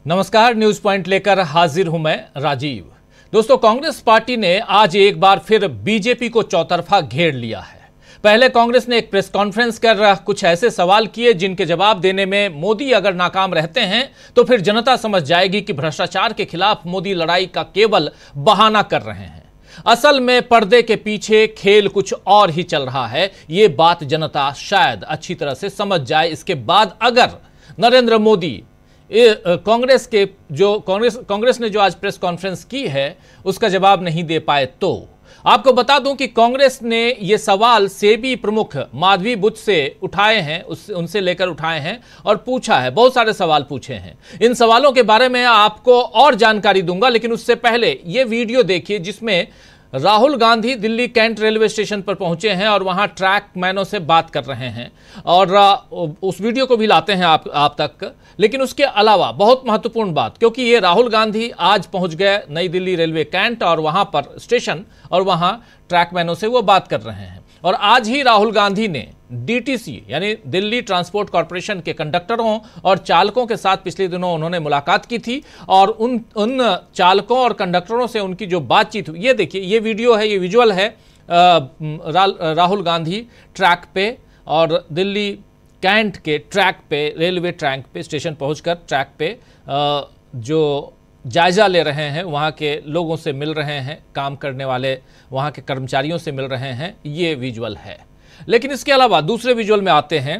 नमस्कार, news point लेकर हाजिर हूं मैं राजीव। दोस्तों, कांग्रेस पार्टी ने आज एक बार फिर बीजेपी को चौतरफा घेर लिया है। पहले कांग्रेस ने एक प्रेस कॉन्फ्रेंस कर कुछ ऐसे सवाल किए जिनके जवाब देने में मोदी अगर नाकाम रहते हैं तो फिर जनता समझ जाएगी कि भ्रष्टाचार के खिलाफ मोदी लड़ाई का केवल बहाना कर रहे हैं। असल में पर्दे के पीछे खेल कुछ और ही चल रहा है। ये बात जनता शायद अच्छी तरह से समझ जाए। इसके बाद अगर नरेंद्र मोदी कांग्रेस ने जो आज प्रेस कॉन्फ्रेंस की है उसका जवाब नहीं दे पाए तो आपको बता दूं कि कांग्रेस ने ये सवाल सेबी प्रमुख माधवी बुच से उठाए हैं, उनसे लेकर उठाए हैं और पूछा है। बहुत सारे सवाल पूछे हैं। इन सवालों के बारे में आपको और जानकारी दूंगा, लेकिन उससे पहले ये वीडियो देखिए जिसमें Rahul Gandhi Delhi cantt railway station पर पहुंचे हैं और वहां ट्रैक मैनों से बात कर रहे हैं और उस वीडियो को भी लाते हैं आप तक। लेकिन उसके अलावा बहुत महत्वपूर्ण बात, क्योंकि ये राहुल गांधी आज पहुंच गए नई दिल्ली रेलवे कैंट और वहां पर स्टेशन और वहां ट्रैक मैनों से वो बात कर रहे हैं। और आज ही राहुल गांधी ने डीटीसी यानी दिल्ली ट्रांसपोर्ट कॉरपोरेशन के कंडक्टरों और चालकों के साथ पिछले दिनों उन्होंने मुलाकात की थी और उन चालकों और कंडक्टरों से उनकी जो बातचीत हुई, ये देखिए, ये वीडियो है, ये विजुअल है राहुल गांधी ट्रैक पे और दिल्ली कैंट के ट्रैक पे, रेलवे ट्रैक पे स्टेशन पहुंचकर ट्रैक पे जो जायजा ले रहे हैं, वहाँ के लोगों से मिल रहे हैं, काम करने वाले वहाँ के कर्मचारियों से मिल रहे हैं। ये विजुअल है। लेकिन इसके अलावा दूसरे विजुअल में आते हैं।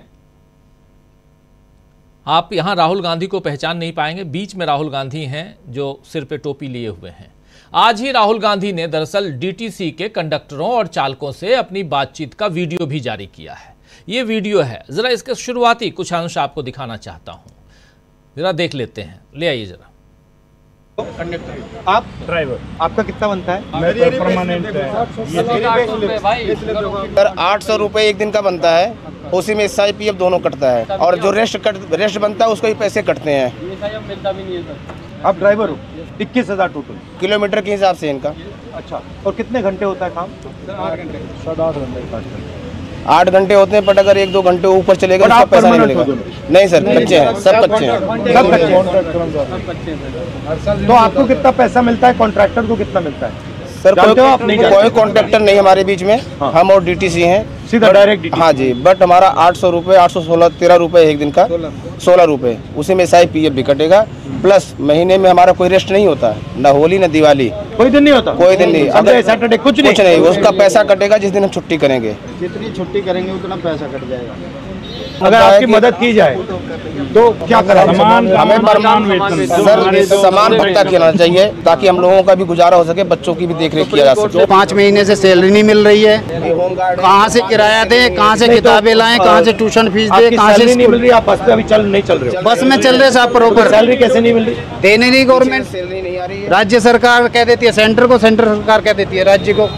आप यहाँ राहुल गांधी को पहचान नहीं पाएंगे। बीच में राहुल गांधी हैं जो सिर पे टोपी लिए हुए हैं। आज ही राहुल गांधी ने दरअसल डीटीसी के कंडक्टरों और चालकों से अपनी बातचीत का वीडियो भी जारी किया है। ये वीडियो है, जरा इसके शुरुआती कुछ अंश आपको दिखाना चाहता हूं, जरा देख लेते हैं। ले आइए जरा। कंडक्टर, आप ड्राइवर, आपका कितना बनता है? परमानेंट सर 800 रुपये एक दिन का बनता है, उसी में SIPF दोनों कटता है और जो रेस्ट बनता है उसको ही पैसे कटते हैं। आप ड्राइवर हो? 21,000 टोटल किलोमीटर के हिसाब से इनका। अच्छा, और कितने घंटे होता है काम? 8 घंटे। 8 घंटे 8 घंटे होते हैं, बट अगर 1-2 घंटे ऊपर चलेगा तो उसका पैसा नहीं मिलेगा। नहीं सर, कच्चे हैं, सब कच्चे हैं। सब कच्चे हैं। तो आपको कितना पैसा मिलता है? कॉन्ट्रैक्टर को कितना मिलता है? सर कोई कॉन्ट्रैक्टर नहीं हमारे बीच में। हाँ। हम और डीटीसी हैं, सीधा डायरेक्ट। हाँ जी, बट हमारा 800 रुपये, 816, 13 रुपये एक दिन का, 16 रुपये, उसी में SIPF भी कटेगा। प्लस महीने में हमारा कोई रेस्ट नहीं होता, ना होली ना दिवाली, कोई दिन नहीं होता। कोई दिन नहीं, संडे सैटरडे कुछ नहीं। उसका पैसा कटेगा जिस दिन हम छुट्टी करेंगे। जितनी छुट्टी करेंगे उतना पैसा कट जाएगा। अगर आपकी मदद की जाए तो क्या करें? सर समान भत्ता किया चाहिए ताकि हम लोगों का भी गुजारा हो सके, बच्चों की भी देखरेख किया जा सके। 5 महीने से सैलरी नहीं मिल रही है। कहाँ से किराया दें, कहाँ से किताबें लाएं, कहाँ से ट्यूशन फीस दें, कहाँ से नहीं मिल रही? आप बस पे अभी नहीं चल रहे हो? बस में चल रहे साहब प्रॉपर। सैलरी कैसे नहीं मिल रही? देने नहीं गवर्नमेंट, सैलरी नहीं आ रही है। राज्य सरकार कह देती है सेंटर को, सेंटर सरकार कह देती है राज्य को।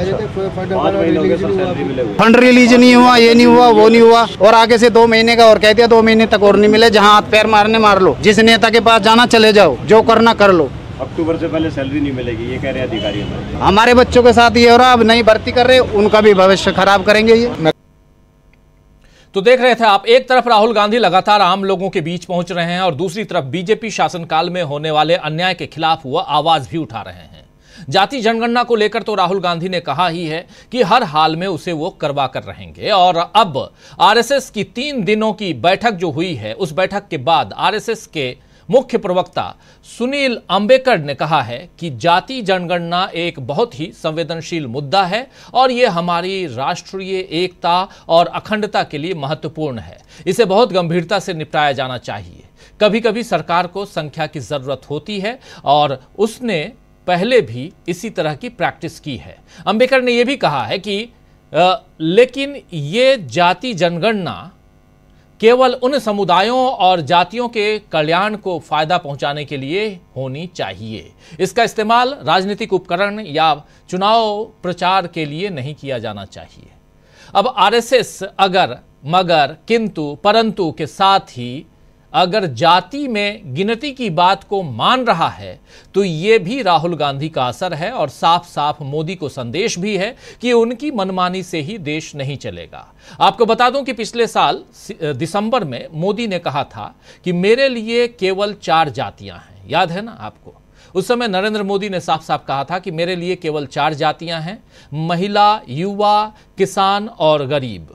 फंड रिलीज नहीं हुआ, ये नहीं हुआ, वो नहीं हुआ, और आगे से 2 महीने का और कह दिया 2 महीने तक और नहीं मिले। जहाँ हाथ पैर मारने मार लो, जिस नेता के पास जाना चले जाओ, जो करना कर लो। अक्टूबर से पहले सैलरी नहीं मिलेगी, ये कह रहे हैं अधिकारी। हमारे बच्चों के साथ ये हो रहा, अब नहीं भर्ती कर रहे, उनका भी भविष्य खराब करेंगे ये। तो देख रहे थे आप, एक तरफ राहुल गांधी लगातार आम लोगों के बीच पहुंच रहे हैं और दूसरी तरफ बीजेपी शासनकाल में होने वाले अन्याय के खिलाफ वो आवाज भी उठा रहे हैं। जाति जनगणना को लेकर तो राहुल गांधी ने कहा ही है कि हर हाल में उसे वो करवा कर रहेंगे। और अब आरएसएस की 3 दिनों की बैठक जो हुई है, उस बैठक के बाद आरएसएस के मुख्य प्रवक्ता सुनील अंबेकर ने कहा है कि जाति जनगणना एक बहुत ही संवेदनशील मुद्दा है और यह हमारी राष्ट्रीय एकता और अखंडता के लिए महत्वपूर्ण है। इसे बहुत गंभीरता से निपटाया जाना चाहिए। कभी कभी सरकार को संख्या की जरूरत होती है और उसने पहले भी इसी तरह की प्रैक्टिस की है। अंबेडकर ने यह भी कहा है कि लेकिन ये जाति जनगणना केवल उन समुदायों और जातियों के कल्याण को फायदा पहुंचाने के लिए होनी चाहिए। इसका इस्तेमाल राजनीतिक उपकरण या चुनाव प्रचार के लिए नहीं किया जाना चाहिए। अब आरएसएस अगर, मगर, किंतु, परंतु के साथ ही अगर जाति में गिनती की बात को मान रहा है तो ये भी राहुल गांधी का असर है और साफ साफ मोदी को संदेश भी है कि उनकी मनमानी से ही देश नहीं चलेगा। आपको बता दूं कि पिछले साल दिसंबर में मोदी ने कहा था कि मेरे लिए केवल 4 जातियां हैं। याद है ना आपको? उस समय नरेंद्र मोदी ने साफ साफ कहा था कि मेरे लिए केवल 4 जातियां हैं, महिला, युवा, किसान और गरीब।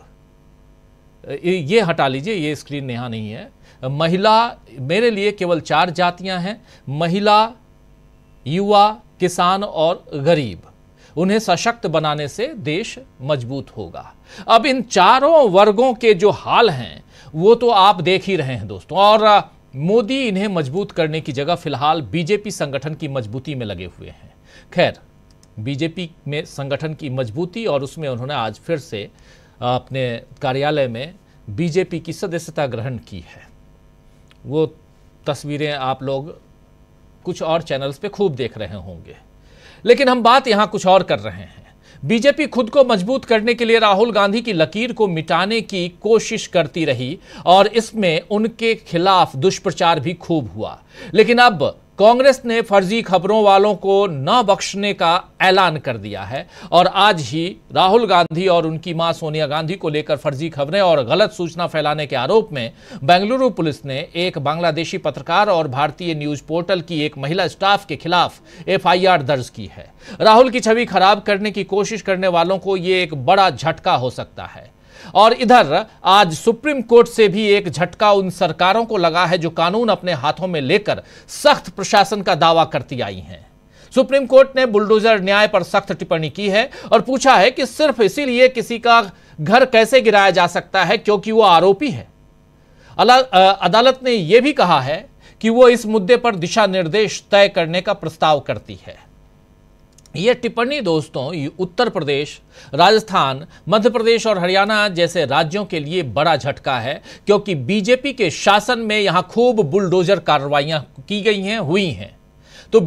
ये हटा लीजिए, ये स्क्रीन यहां नहीं है। महिला, मेरे लिए केवल 4 जातियां हैं, महिला, युवा, किसान और गरीब। उन्हें सशक्त बनाने से देश मजबूत होगा। अब इन चारों वर्गों के जो हाल हैं वो तो आप देख ही रहे हैं दोस्तों, और मोदी इन्हें मजबूत करने की जगह फिलहाल बीजेपी संगठन की मजबूती में लगे हुए हैं। खैर, बीजेपी में संगठन की मजबूती और उसमें उन्होंने आज फिर से अपने कार्यालय में बीजेपी की सदस्यता ग्रहण की है। वो तस्वीरें आप लोग कुछ और चैनल्स पे खूब देख रहे होंगे, लेकिन हम बात यहां कुछ और कर रहे हैं। बीजेपी खुद को मजबूत करने के लिए राहुल गांधी की लकीर को मिटाने की कोशिश करती रही और इसमें उनके खिलाफ दुष्प्रचार भी खूब हुआ। लेकिन अब कांग्रेस ने फर्जी खबरों वालों को न बख्शने का ऐलान कर दिया है और आज ही राहुल गांधी और उनकी मां सोनिया गांधी को लेकर फर्जी खबरें और गलत सूचना फैलाने के आरोप में बेंगलुरु पुलिस ने एक बांग्लादेशी पत्रकार और भारतीय न्यूज पोर्टल की एक महिला स्टाफ के खिलाफ एफआईआर दर्ज की है। राहुल की छवि खराब करने की कोशिश करने वालों को यह एक बड़ा झटका हो सकता है। और इधर आज सुप्रीम कोर्ट से भी एक झटका उन सरकारों को लगा है जो कानून अपने हाथों में लेकर सख्त प्रशासन का दावा करती आई हैं। सुप्रीम कोर्ट ने बुलडोजर न्याय पर सख्त टिप्पणी की है और पूछा है कि सिर्फ इसीलिए किसी का घर कैसे गिराया जा सकता है क्योंकि वो आरोपी है। अदालत ने यह भी कहा है कि वो इस मुद्दे पर दिशा निर्देश तय करने का प्रस्ताव करती है। यह टिप्पणी दोस्तों उत्तर प्रदेश, राजस्थान, मध्य प्रदेश और हरियाणा जैसे राज्यों के लिए बड़ा झटका है क्योंकि बीजेपी के शासन में यहां खूब बुलडोजर कार्रवाइयां की गई हैं, हुई हैं। तो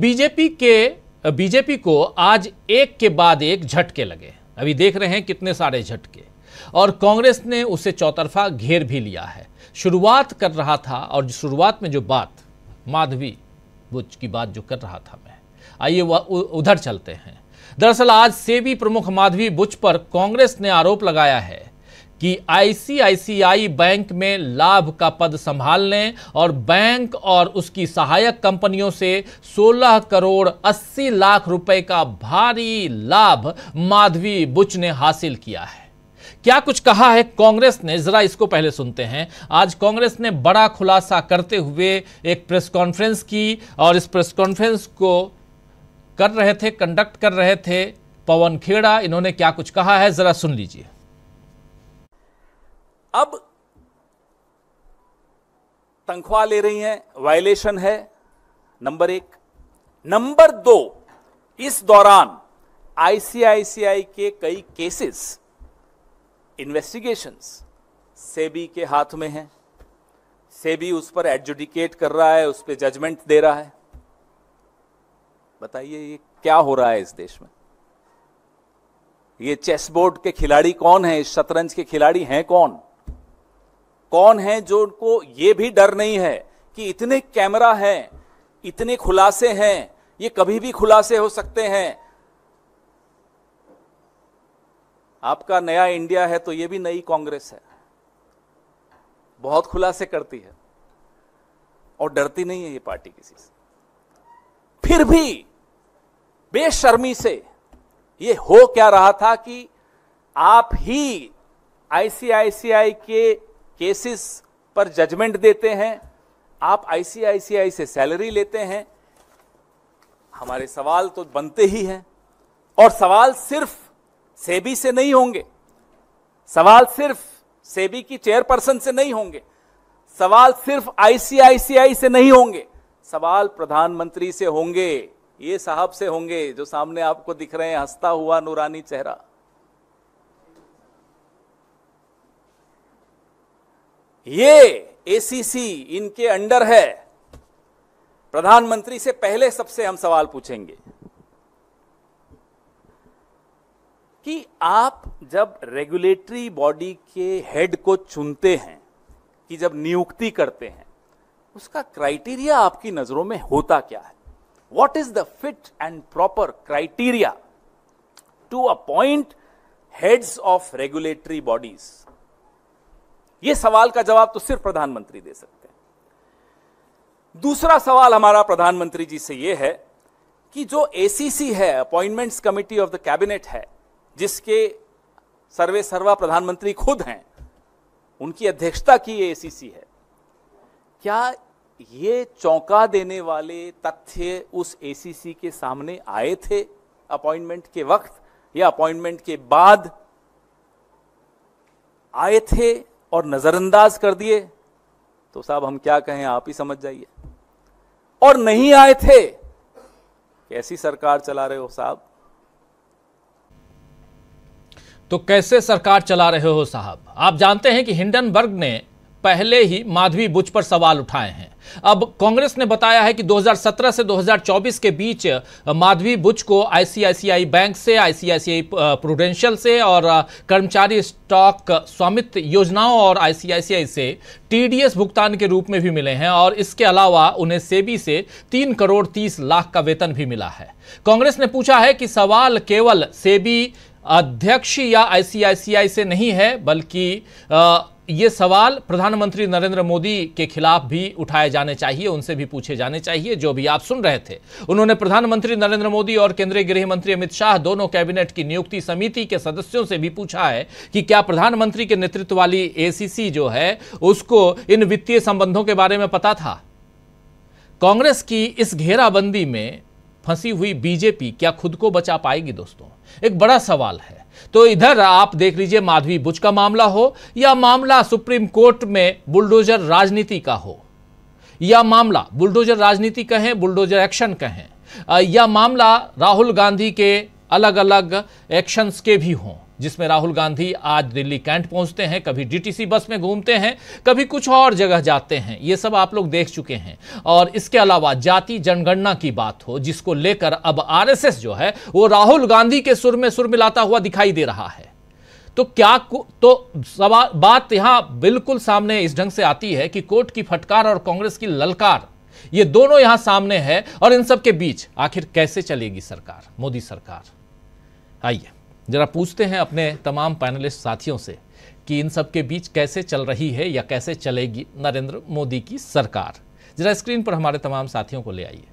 बीजेपी को आज एक के बाद एक झटके लगे। अभी देख रहे हैं कितने सारे झटके, और कांग्रेस ने उसे चौतरफा घेर भी लिया है। शुरुआत कर रहा था, और शुरुआत में जो बात माधवी बुच की बात जो कर रहा था मैं, आइए उधर चलते हैं। दरअसल आज सेबी प्रमुख माधवी बुच पर कांग्रेस ने आरोप लगाया है कि आईसीआईसीआई बैंक में लाभ का पद संभालने और बैंक और उसकी सहायक कंपनियों से 16 करोड़ 80 लाख रुपए का भारी लाभ माधवी बुच ने हासिल किया है। क्या कुछ कहा है कांग्रेस ने, जरा इसको पहले सुनते हैं। आज कांग्रेस ने बड़ा खुलासा करते हुए एक प्रेस कॉन्फ्रेंस की और इस प्रेस कॉन्फ्रेंस को कंडक्ट कर रहे थे पवन खेड़ा। इन्होंने क्या कुछ कहा है जरा सुन लीजिए। अब तनख्वाह ले रही हैं, वायलेशन है, नंबर 1। नंबर 2, इस दौरान आईसीआईसीआई के कई केसेस, इन्वेस्टिगेशंस सेबी के हाथ में हैं। सेबी उस पर एडजुडिकेट कर रहा है, उस पर जजमेंट दे रहा है। बताइए ये क्या हो रहा है इस देश में? ये चेस बोर्ड के खिलाड़ी कौन है? इस शतरंज के खिलाड़ी हैं कौन? कौन है जो उनको ये भी डर नहीं है कि इतने कैमरा हैं, इतने खुलासे हैं, ये कभी भी खुलासे हो सकते हैं। आपका नया इंडिया है तो ये भी नई कांग्रेस है, बहुत खुलासे करती है और डरती नहीं है ये पार्टी किसी से। फिर भी बेशर्मी से ये हो क्या रहा था कि आप ही आईसीआईसीआई के केसेस पर जजमेंट देते हैं, आप आईसीआईसीआई से सैलरी लेते हैं। हमारे सवाल तो बनते ही हैं, और सवाल सिर्फ सेबी से नहीं होंगे, सवाल सिर्फ सेबी की चेयरपर्सन से नहीं होंगे, सवाल सिर्फ आईसीआईसीआई से नहीं होंगे, सवाल प्रधानमंत्री से होंगे, ये साहब से होंगे जो सामने आपको दिख रहे हैं, हंसता हुआ नूरानी चेहरा। ये एसीसी इनके अंडर है। प्रधानमंत्री से पहले सबसे हम सवाल पूछेंगे कि आप जब रेगुलेटरी बॉडी के हेड को चुनते हैं, कि जब नियुक्ति करते हैं, उसका क्राइटेरिया आपकी नजरों में होता क्या है? What is the fit and proper criteria to appoint heads of regulatory bodies? यह सवाल का जवाब तो सिर्फ प्रधानमंत्री दे सकते हैं। दूसरा सवाल हमारा प्रधानमंत्री जी से यह है कि जो एसीसी है, appointments committee of the cabinet है, जिसके सर्वे सर्वा प्रधानमंत्री खुद हैं, उनकी अध्यक्षता की ये एसीसी है, क्या ये चौंका देने वाले तथ्य उस एसीसी के सामने आए थे अपॉइंटमेंट के वक्त या अपॉइंटमेंट के बाद आए थे और नजरअंदाज कर दिए? तो साहब हम क्या कहें, आप ही समझ जाइए। और नहीं आए थे, कैसी सरकार चला रहे हो साहब? तो कैसे सरकार चला रहे हो साहब? आप जानते हैं कि हिंडनबर्ग ने पहले ही माधवी बुच पर सवाल उठाए हैं। अब कांग्रेस ने बताया है कि 2017 से 2024 के बीच माधवी बुच को आईसीआईसीआई बैंक से, आईसीआईसीआई प्रूडेंशियल से और कर्मचारी स्टॉक स्वामित्व योजनाओं और आईसीआईसीआई से टीडीएस भुगतान के रूप में भी मिले हैं और इसके अलावा उन्हें सेबी से 3 करोड़ 30 लाख का वेतन भी मिला है। कांग्रेस ने पूछा है कि सवाल केवल सेबी अध्यक्ष या आईसीआईसीआई से नहीं है, बल्कि ये सवाल प्रधानमंत्री नरेंद्र मोदी के खिलाफ भी उठाए जाने चाहिए, उनसे भी पूछे जाने चाहिए। जो भी आप सुन रहे थे, उन्होंने प्रधानमंत्री नरेंद्र मोदी और केंद्रीय गृह मंत्री अमित शाह, दोनों कैबिनेट की नियुक्ति समिति के सदस्यों से भी पूछा है कि क्या प्रधानमंत्री के नेतृत्व वाली एसीसी जो है उसको इन वित्तीय संबंधों के बारे में पता था? कांग्रेस की इस घेराबंदी में फंसी हुई बीजेपी क्या खुद को बचा पाएगी? दोस्तों, एक बड़ा सवाल है। तो इधर आप देख लीजिए, माधवी बुच का मामला हो या मामला सुप्रीम कोर्ट में बुलडोजर राजनीति का हो, या मामला बुलडोजर राजनीति कहें, बुलडोजर एक्शन कहें, या मामला राहुल गांधी के अलग अलग एक्शंस के भी हों, जिसमें राहुल गांधी आज दिल्ली कैंट पहुंचते हैं, कभी डीटीसी बस में घूमते हैं, कभी कुछ और जगह जाते हैं, ये सब आप लोग देख चुके हैं। और इसके अलावा जाति जनगणना की बात हो, जिसको लेकर अब आरएसएस जो है वो राहुल गांधी के सुर में सुर मिलाता हुआ दिखाई दे रहा है। तो क्या बात यहां बिल्कुल सामने इस ढंग से आती है कि कोर्ट की फटकार और कांग्रेस की ललकार, ये दोनों यहां सामने है। और इन सब के बीच आखिर कैसे चलेगी सरकार, मोदी सरकार? आइए जरा पूछते हैं अपने तमाम पैनलिस्ट साथियों से कि इन सब के बीच कैसे चल रही है या कैसे चलेगी नरेंद्र मोदी की सरकार। जरा स्क्रीन पर हमारे तमाम साथियों को ले आइए।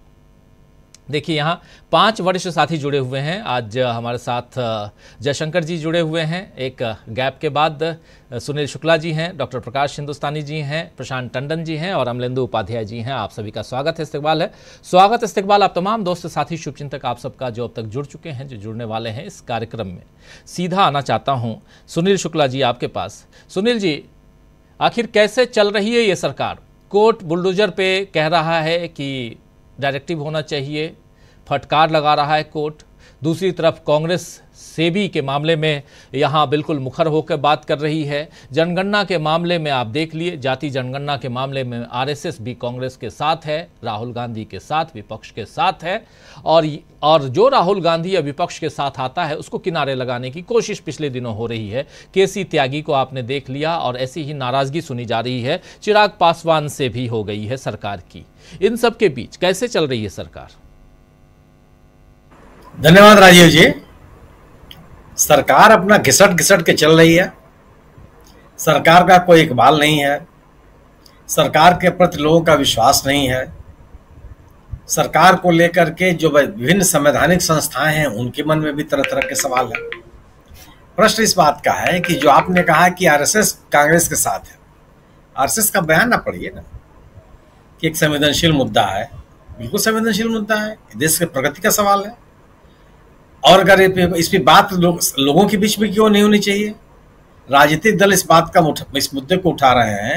देखिए, यहाँ 5 वरिष्ठ साथी जुड़े हुए हैं। आज हमारे साथ जयशंकर जी जुड़े हुए हैं, एक गैप के बाद सुनील शुक्ला जी हैं, डॉक्टर प्रकाश हिंदुस्तानी जी हैं, प्रशांत टंडन जी हैं और अमलेंदु उपाध्याय जी हैं। आप सभी का स्वागत है, इस्तकबाल है। स्वागत इस्तकबाल आप तमाम दोस्त साथी शुभचिंतक आप सबका जो अब तक जुड़ चुके हैं, जो जुड़ने वाले हैं इस कार्यक्रम में। सीधा आना चाहता हूँ सुनील शुक्ला जी आपके पास। सुनील जी, आखिर कैसे चल रही है ये सरकार? कोर्ट बुलडोजर पे कह रहा है कि डायरेक्टिव होना चाहिए, फटकार लगा रहा है कोर्ट। दूसरी तरफ कांग्रेस सेबी के मामले में यहाँ बिल्कुल मुखर होकर बात कर रही है। जनगणना के मामले में आप देख लिए, जाति जनगणना के मामले में आरएसएस भी कांग्रेस के साथ है, राहुल गांधी के साथ, विपक्ष के साथ है। और जो राहुल गांधी या विपक्ष के साथ आता है उसको किनारे लगाने की कोशिश पिछले दिनों हो रही है। केसी त्यागी को आपने देख लिया और ऐसी ही नाराजगी सुनी जा रही है चिराग पासवान से भी हो गई है सरकार की। इन सब के बीच कैसे चल रही है सरकार? धन्यवाद राजीव जी। सरकार अपना घिसट घिसट के चल रही है। सरकार का कोई इकबाल नहीं है। सरकार के प्रति लोगों का विश्वास नहीं है। सरकार को लेकर के जो विभिन्न संवैधानिक संस्थाएं हैं उनके मन में भी तरह तरह के सवाल है। प्रश्न इस बात का है कि जो आपने कहा कि आरएसएस कांग्रेस के साथ है, आरएसएस का बयान ना पढ़िए ना कि एक संवेदनशील मुद्दा है। बिल्कुल संवेदनशील मुद्दा है, देश के प्रगति का सवाल है। और अगर इस पे बात लोगों के बीच में क्यों नहीं होनी चाहिए? राजनीतिक दल इस बात का इस मुद्दे को उठा रहे हैं,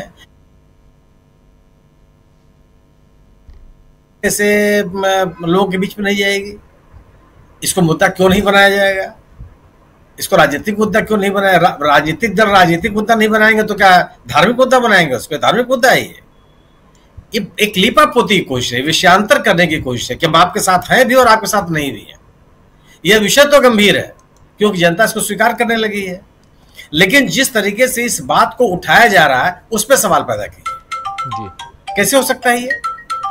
ऐसे लोगों के बीच में नहीं जाएगी। इसको मुद्दा क्यों नहीं बनाया जाएगा? इसको राजनीतिक मुद्दा क्यों नहीं बनाया? राजनीतिक दल राजनीतिक मुद्दा नहीं बनाएंगे तो क्या धार्मिक मुद्दा बनाएंगे? उस पर धार्मिक मुद्दा है ये एक लीपापोती की कोशिश है, विषयांतर करने की कोशिश है कि हम आपके साथ हैं भी और आपके साथ नहीं भी है। यह विषय तो गंभीर है क्योंकि जनता इसको स्वीकार करने लगी है, लेकिन जिस तरीके से इस बात को उठाया जा रहा है उस पर सवाल पैदा किए। कैसे हो सकता है ये?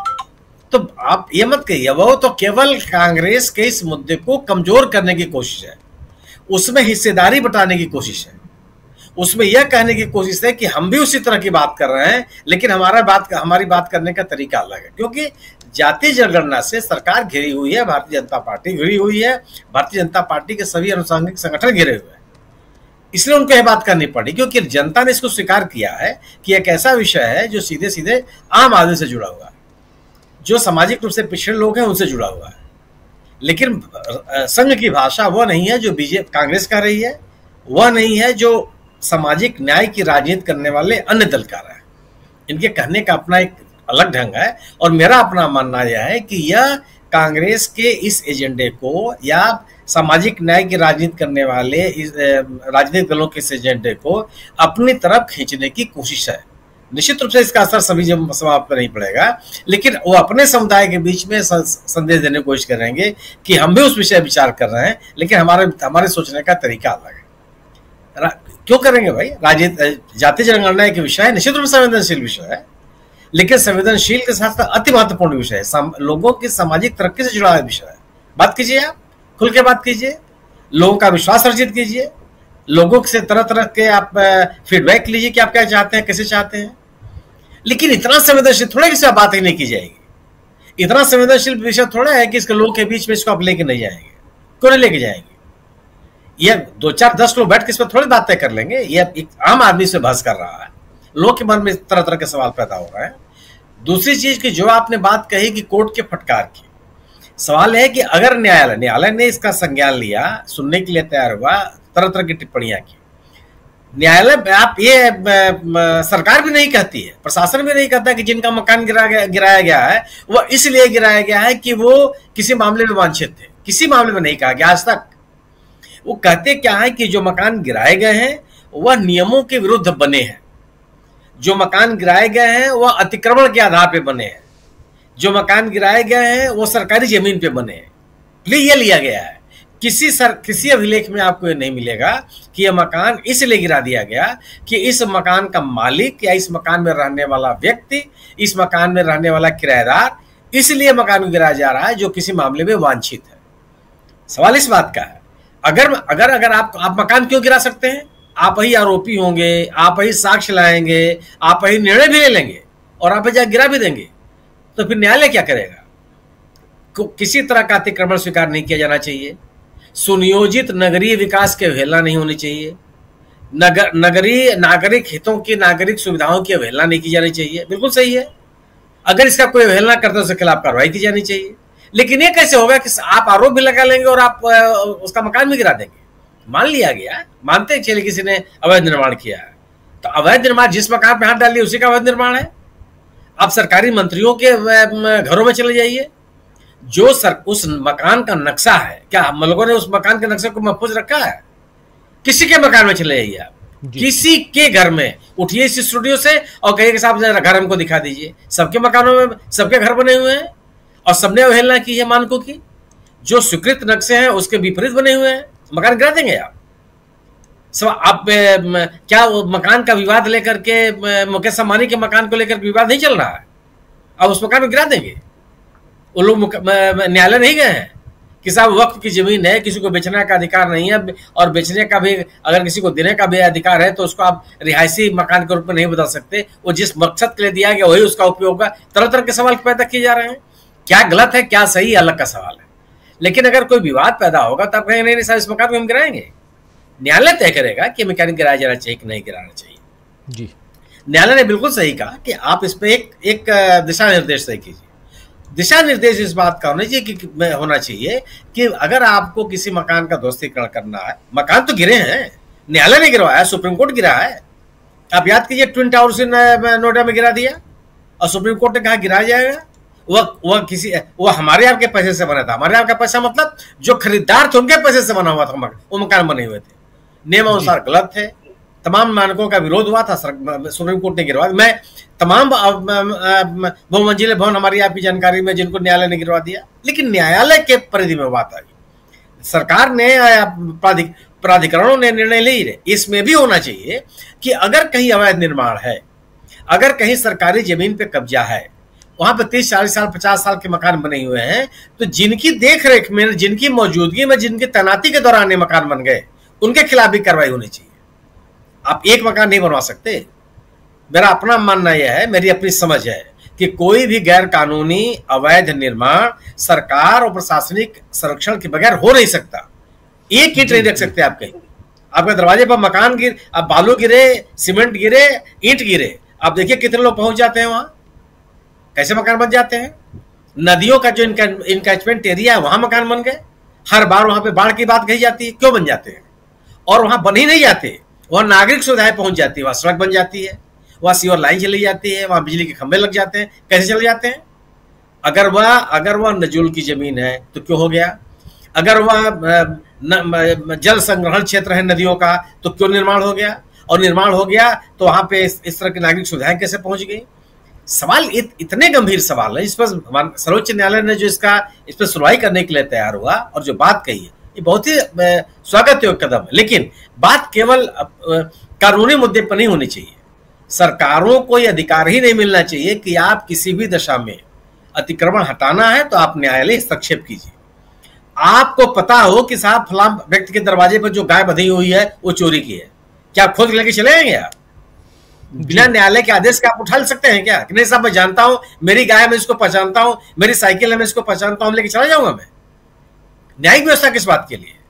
तो आप ये मत कहिए, वो तो केवल कांग्रेस के इस मुद्दे को कमजोर करने की कोशिश है, उसमें हिस्सेदारी बटाने की कोशिश है, उसमें यह कहने की कोशिश है कि हम भी उसी तरह की बात कर रहे हैं, लेकिन हमारी बात करने का तरीका अलग है। क्योंकि जातीय जनगणना से सरकार घिरी हुई है, भारतीय जनता पार्टी घिरी हुई है, भारतीय जनता पार्टी के सभी अनुषंगिक संगठन घिरे हुए हैं, इसलिए उनको यह बात करनी पड़ी। क्योंकि जनता ने इसको स्वीकार किया है कि एक ऐसा विषय है जो सीधे सीधे आम आदमी से जुड़ा हुआ है, जो सामाजिक रूप से पिछड़े लोग हैं उनसे जुड़ा हुआ है। लेकिन संघ की भाषा वह नहीं है जो बीजेपी कांग्रेस कह रही है, वह नहीं है जो सामाजिक न्याय की राजनीति करने वाले अन्य दल कर रहे हैं। इनके कहने का अपना एक अलग ढंग है, और मेरा अपना मानना यह है कि यह कांग्रेस के इस एजेंडे को या सामाजिक न्याय की राजनीति करने वाले इस राजनीतिक दलों के इस एजेंडे को अपनी तरफ खींचने की कोशिश है। निश्चित रूप से इसका असर सभी समाज पर नहीं पड़ेगा, लेकिन वो अपने समुदाय के बीच में संदेश देने की कोशिश करेंगे कि हम भी उस विषय विचार कर रहे हैं, लेकिन हमारे सोचने का तरीका अलग है। क्यों करेंगे भाई? जातीय जनगणना एक विषय है, निश्चित रूप से संवेदनशील विषय है, लेकिन संवेदनशील के साथ साथ अति महत्वपूर्ण विषय है, लोगों की सामाजिक तरक्की से जुड़ा हुआ विषय है। बात कीजिए, आप खुल के बात कीजिए, लोगों का विश्वास अर्जित कीजिए, लोगों से तरह तरह के आप फीडबैक लीजिए कि आप क्या चाहते हैं, कैसे चाहते हैं। लेकिन इतना संवेदनशील थोड़ा किसी बात ही नहीं की जाएगी, इतना संवेदनशील विषय थोड़ा है कि इसके लोगों के बीच में इसको आप लेके नहीं जाएंगे। क्यों नहीं लेके जाएंगे? ये 2 4 10 लोग बैठ के इस पर थोड़ी बातें कर लेंगे। ये एक आम आदमी से बहस कर रहा है, लोग के मन में तरह तरह के सवाल पैदा हो रहे हैं। दूसरी चीज की जो आपने बात कही कि कोर्ट के फटकार की, सवाल है कि अगर न्यायालय ने इसका संज्ञान लिया, सुनने के लिए तैयार हुआ, तरह तरह की टिप्पणियां की, न्यायालय आप ये सरकार भी नहीं कहती है, प्रशासन भी नहीं कहता कि जिनका मकान गिराया गया है वह इसलिए गिराया गया है कि वो किसी मामले में वांछित थे, किसी मामले में नहीं कहा गया आज तक। वो कहते क्या है कि जो मकान गिराए गए हैं वह नियमों के विरुद्ध बने हैं, जो मकान गिराए गए हैं वह अतिक्रमण के आधार पर बने हैं, जो मकान गिराए गए हैं वो सरकारी जमीन पे बने हैं। ये लिया गया है। किसी अभिलेख में आपको ये नहीं मिलेगा कि यह मकान इसलिए गिरा दिया गया कि इस मकान का मालिक या इस मकान में रहने वाला व्यक्ति, इस मकान में रहने वाला किराएदार इसलिए मकान को गिराया जा रहा है जो किसी मामले में वांछित है। सवाल इस बात का है, अगर आप मकान क्यों गिरा सकते हैं? आप ही आरोपी होंगे, आप ही साक्ष्य लाएंगे, आप ही निर्णय भी ले लेंगे और आप ही गिरा भी देंगे, तो फिर न्यायालय क्या करेगा? किसी तरह का अतिक्रमण स्वीकार नहीं किया जाना चाहिए। सुनियोजित नगरीय विकास की अवहेलना नहीं होनी चाहिए। नगरीय नागरिक हितों की, नागरिक सुविधाओं की अवहेलना नहीं की जानी चाहिए। बिल्कुल सही है, अगर इसका कोई अवहेलना करता है उसके खिलाफ कार्रवाई की जानी चाहिए। लेकिन ये कैसे होगा कि आप आरोप भी लगा लेंगे और आप उसका मकान भी गिरा देंगे? मान लिया गया, मानते चलिए किसी ने अवैध निर्माण किया है, तो अवैध निर्माण जिस मकान पे हाथ डालिए उसी का अवैध निर्माण है। आप सरकारी मंत्रियों के घरों में चले जाइए, जो उस मकान का नक्शा है, क्या हम लोगों ने उस मकान के नक्शे को महफूज रखा है? किसी के मकान में चले जाइए आप, किसी के घर में उठिए इस स्टूडियो से और कहिए कि साहब घर हमको दिखा दीजिए। सबके मकानों में सबके घर बने हुए हैं और सबने अवहेलना की है मानकों की। जो स्वीकृत नक्शे हैं उसके विपरीत बने हुए हैं, मकान गिरा देंगे आप? आप क्या वो मकान का विवाद लेकर के, मुकेश अंबानी के मकान को लेकर विवाद नहीं चल रहा है, अब उस मकान को गिरा देंगे? वो लोग न्यायालय नहीं गए हैं कि साहब वक्त की जमीन है, किसी को बेचने का अधिकार नहीं है, और बेचने का भी अगर किसी को देने का भी अधिकार है तो उसको आप रिहायशी मकान के रूप में नहीं बदल सकते। वो जिस मकसद के लिए दिया गया वही उसका उपयोग है। तरह तरह के सवाल पैदा किए जा रहे हैं। क्या गलत है क्या सही अलग का सवाल है, लेकिन अगर कोई विवाद पैदा होगा तो आप कहेंगे नहीं साहब इस मकान को हम गिराएंगे। न्यायालय तय करेगा कि मकान गिराया जाना चाहिए कि नहीं गिराना चाहिए। जी, न्यायालय ने बिल्कुल सही कहा कि आप इस पे एक दिशा निर्देश तय कीजिए। दिशा निर्देश इस बात का होना चाहिए कि अगर आपको किसी मकान का ध्वस्तीकरण करना है, मकान तो गिरे हैं, न्यायालय ने गिरवाया, सुप्रीम कोर्ट गिरा है। आप याद कीजिए ट्विन टावर्स नोएडा में गिरा दिया और सुप्रीम कोर्ट ने कहा गिराया जाएगा। वो हमारे आपके पैसे से बना था। हमारे आपका पैसा मतलब जो खरीदार थे उनके पैसे से बना हुआ था, वो मकान बने हुए थे, नियमानुसार गलत थे, तमाम मानकों का विरोध हुआ था, सुप्रीम कोर्ट ने गिरवा। मैं तमाम बहुमंजिले भवन हमारी आपकी जानकारी में जिनको न्यायालय ने गिरवा दिया, लेकिन न्यायालय के परिधि में बात आई। सरकार ने, प्राधिकरणों ने निर्णय ले रहे। इसमें भी होना चाहिए कि अगर कहीं अवैध निर्माण है, अगर कहीं सरकारी जमीन पे कब्जा है, वहां पे 30-40 साल 50 साल के मकान बने हुए हैं, तो जिनकी देख रेख में, जिनकी मौजूदगी में, जिनकी तैनाती के दौरान ये मकान बन गए, उनके खिलाफ भी कार्रवाई होनी चाहिए। आप एक मकान नहीं बनवा सकते। मेरा अपना मानना यह है, मेरी अपनी समझ है कि कोई भी गैर कानूनी अवैध निर्माण सरकार और प्रशासनिक संरक्षण के बगैर हो नहीं सकता। एक ईंट नहीं रख सकते आप कहीं। आपके दरवाजे पर मकान गिर, अब बालू गिरे, सीमेंट गिरे, ईंट गिरे, आप देखिए कितने लोग पहुंच जाते हैं वहां, कैसे मकान बन जाते हैं। नदियों का जो इनकैचमेंट एरिया है वहां मकान बन गए। हर बार वहां पे बाढ़ की बात कही जाती है, क्यों बन जाते हैं? और वहां बन ही नहीं जाते, वहां नागरिक सुविधाएं पहुंच जाती है, वहां सड़क बन जाती है, वहां सीवर लाइन चली जाती है, वहां बिजली के खंभे लग जाते हैं। कैसे चले जाते हैं? अगर वह नजूल की जमीन है तो क्यों हो गया? अगर वह जल संग्रहण क्षेत्र है नदियों का तो क्यों निर्माण हो गया? और निर्माण हो गया तो वहां पे इस तरह की नागरिक सुविधाएं कैसे पहुंच गई? सवाल इतने गंभीर सवाल है, इस पर सर्वोच्च न्यायालय ने जो इस पर सुनवाई करने के लिए तैयार हुआ और जो बात कही है, ये बहुत ही स्वागत योग्य कदम है। लेकिन बात केवल कानूनी मुद्दे पर नहीं होनी चाहिए। सरकारों को यह अधिकार ही नहीं मिलना चाहिए कि आप किसी भी दशा में अतिक्रमण हटाना है तो आप न्यायालय हस्तक्षेप कीजिए। आपको पता हो कि साहब फलां व्यक्ति के दरवाजे पर जो गाय बंधी हुई है वो चोरी की है, क्या आप खोद लेके चले जाएंगे? आप बिना न्यायालय के आदेश के आप उठा सकते हैं क्या? कि नहीं साहब मैं जानता हूं, मेरी गाय मैं इसको पहचानता हूं, मेरी साइकिल है मैं इसको पहचानता हूं, लेके चला जाऊंगा मैं? न्यायिक व्यवस्था किस बात के लिए?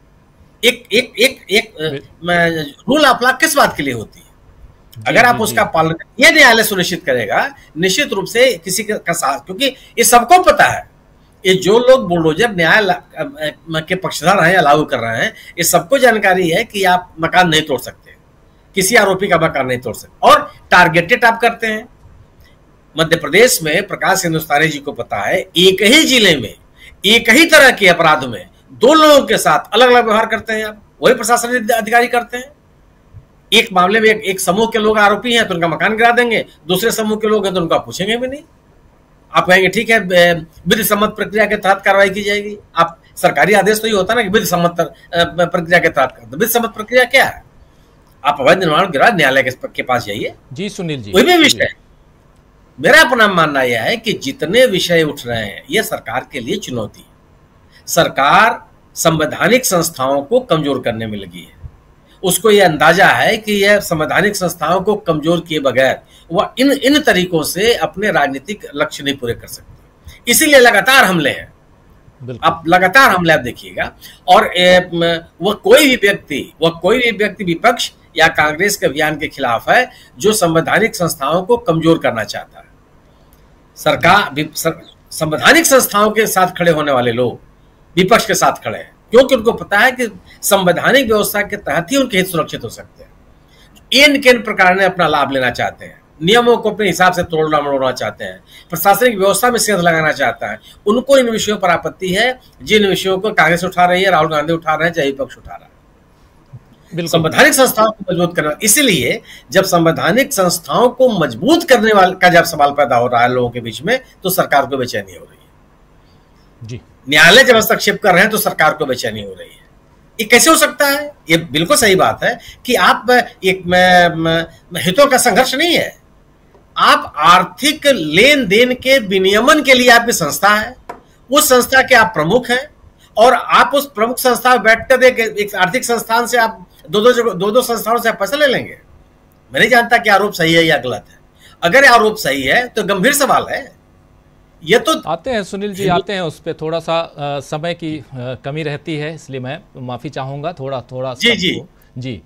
एक रूल ऑफ लॉ किस बात के लिए होती है? अगर आप उसका पालन, यह न्यायालय सुनिश्चित करेगा निश्चित रूप से किसी का साथ, क्योंकि ये सबको पता है, ये जो लोग बुलडोजर न्याय के पक्षधर हैं या लागू कर रहे हैं, ये सबको जानकारी है कि आप मकान नहीं तोड़ सकते, किसी आरोपी का मकान नहीं तोड़ सकते, और टारगेटेड आप करते हैं। मध्य प्रदेश में प्रकाश हिंदुस्तानी जी को पता है, एक ही जिले में एक ही तरह के अपराध में दो लोगों के साथ अलग अलग व्यवहार करते हैं आप, वही प्रशासनिक अधिकारी करते हैं। एक मामले में एक समूह के लोग आरोपी हैं तो उनका मकान गिरा देंगे, दूसरे समूह के लोग हैं तो उनका पूछेंगे भी नहीं। आप कहेंगे ठीक है विधि सम्मत प्रक्रिया के तहत कार्रवाई की जाएगी। आप सरकारी आदेश तो ये होता है ना कि विधि सम्मत प्रक्रिया के तहत करते। विधि सम्मत प्रक्रिया क्या है? आप अवैध निर्माण गिरा न्यायालय के पास जाइए। जी सुनील जी, कोई भी विषय, मेरा अपना मानना यह है कि जितने विषय उठ रहे हैं ये सरकार के लिए चुनौती है। सरकार संवैधानिक संस्थाओं को कमजोर करने में लगी है। उसको यह अंदाजा है कि यह संवैधानिक संस्थाओं को कमजोर किए बगैर वह इन तरीकों से अपने राजनीतिक लक्ष्य नहीं पूरे कर सकती। इसीलिए लगातार हमले हैं। आप लगातार हमले आप देखिएगा। और वह कोई भी व्यक्ति विपक्ष या कांग्रेस के अभियान के खिलाफ है जो संवैधानिक संस्थाओं को कमजोर करना चाहता है। सरकार संवैधानिक संस्थाओं के साथ खड़े होने वाले लोग विपक्ष के साथ खड़े हैं, क्योंकि उनको पता है कि संवैधानिक व्यवस्था के तहत ही उनके हित सुरक्षित हो सकते हैं। इन किन प्रकार ने अपना लाभ लेना चाहते हैं, नियमों को अपने हिसाब से तोड़ना मरोड़ना चाहते हैं, प्रशासनिक व्यवस्था में सेंध लगाना चाहता है, उनको इन विषयों पर आपत्ति है जिन विषयों को कांग्रेस उठा रही है, राहुल गांधी उठा रहे हैं, चाहे विपक्ष उठा रहा है। संवैधानिक संस्थाओं को मजबूत करना। इसलिए जब संवैधानिक संस्थाओं को मजबूत करने वाले का जब सवाल पैदा हो रहा है लोगों के बीच में, तो सरकार को बेचैनी हो रही है। जी, न्यायालय जब हस्तक्षेप कर रहे हैं तो सरकार को बेचैनी हो रही है। ये कैसे हो सकता है? ये बिल्कुल सही बात है कि आप एक हितों का संघर्ष नहीं है, आप आर्थिक लेन देन के विनियमन के लिए आपकी संस्था है, उस संस्था के आप प्रमुख हैं, और आप उस प्रमुख संस्था में बैठकर एक आर्थिक संस्थान से आप दो संस्थाओं से आप पैसा ले लेंगे। मैं नहीं जानता कि आरोप सही है या गलत है। अगर आरोप सही है तो गंभीर सवाल है। ये तो आते हैं सुनील जी, आते हैं उस पर। थोड़ा सा समय की कमी रहती है, इसलिए मैं माफी चाहूंगा। थोड़ा जी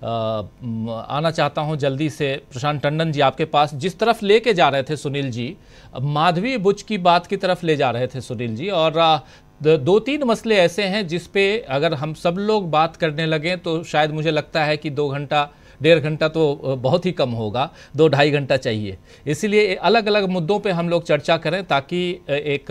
आना चाहता हूं जल्दी से प्रशांत टंडन जी आपके पास। जिस तरफ लेके जा रहे थे सुनील जी, माधवी बुच की बात की तरफ ले जा रहे थे सुनील जी, और 2-3 मसले ऐसे हैं जिस पे अगर हम सब लोग बात करने लगें तो शायद मुझे लगता है कि 2 घंटा 1.5 घंटा तो बहुत ही कम होगा, 2-2.5 घंटा चाहिए। इसीलिए अलग अलग मुद्दों पे हम लोग चर्चा करें ताकि एक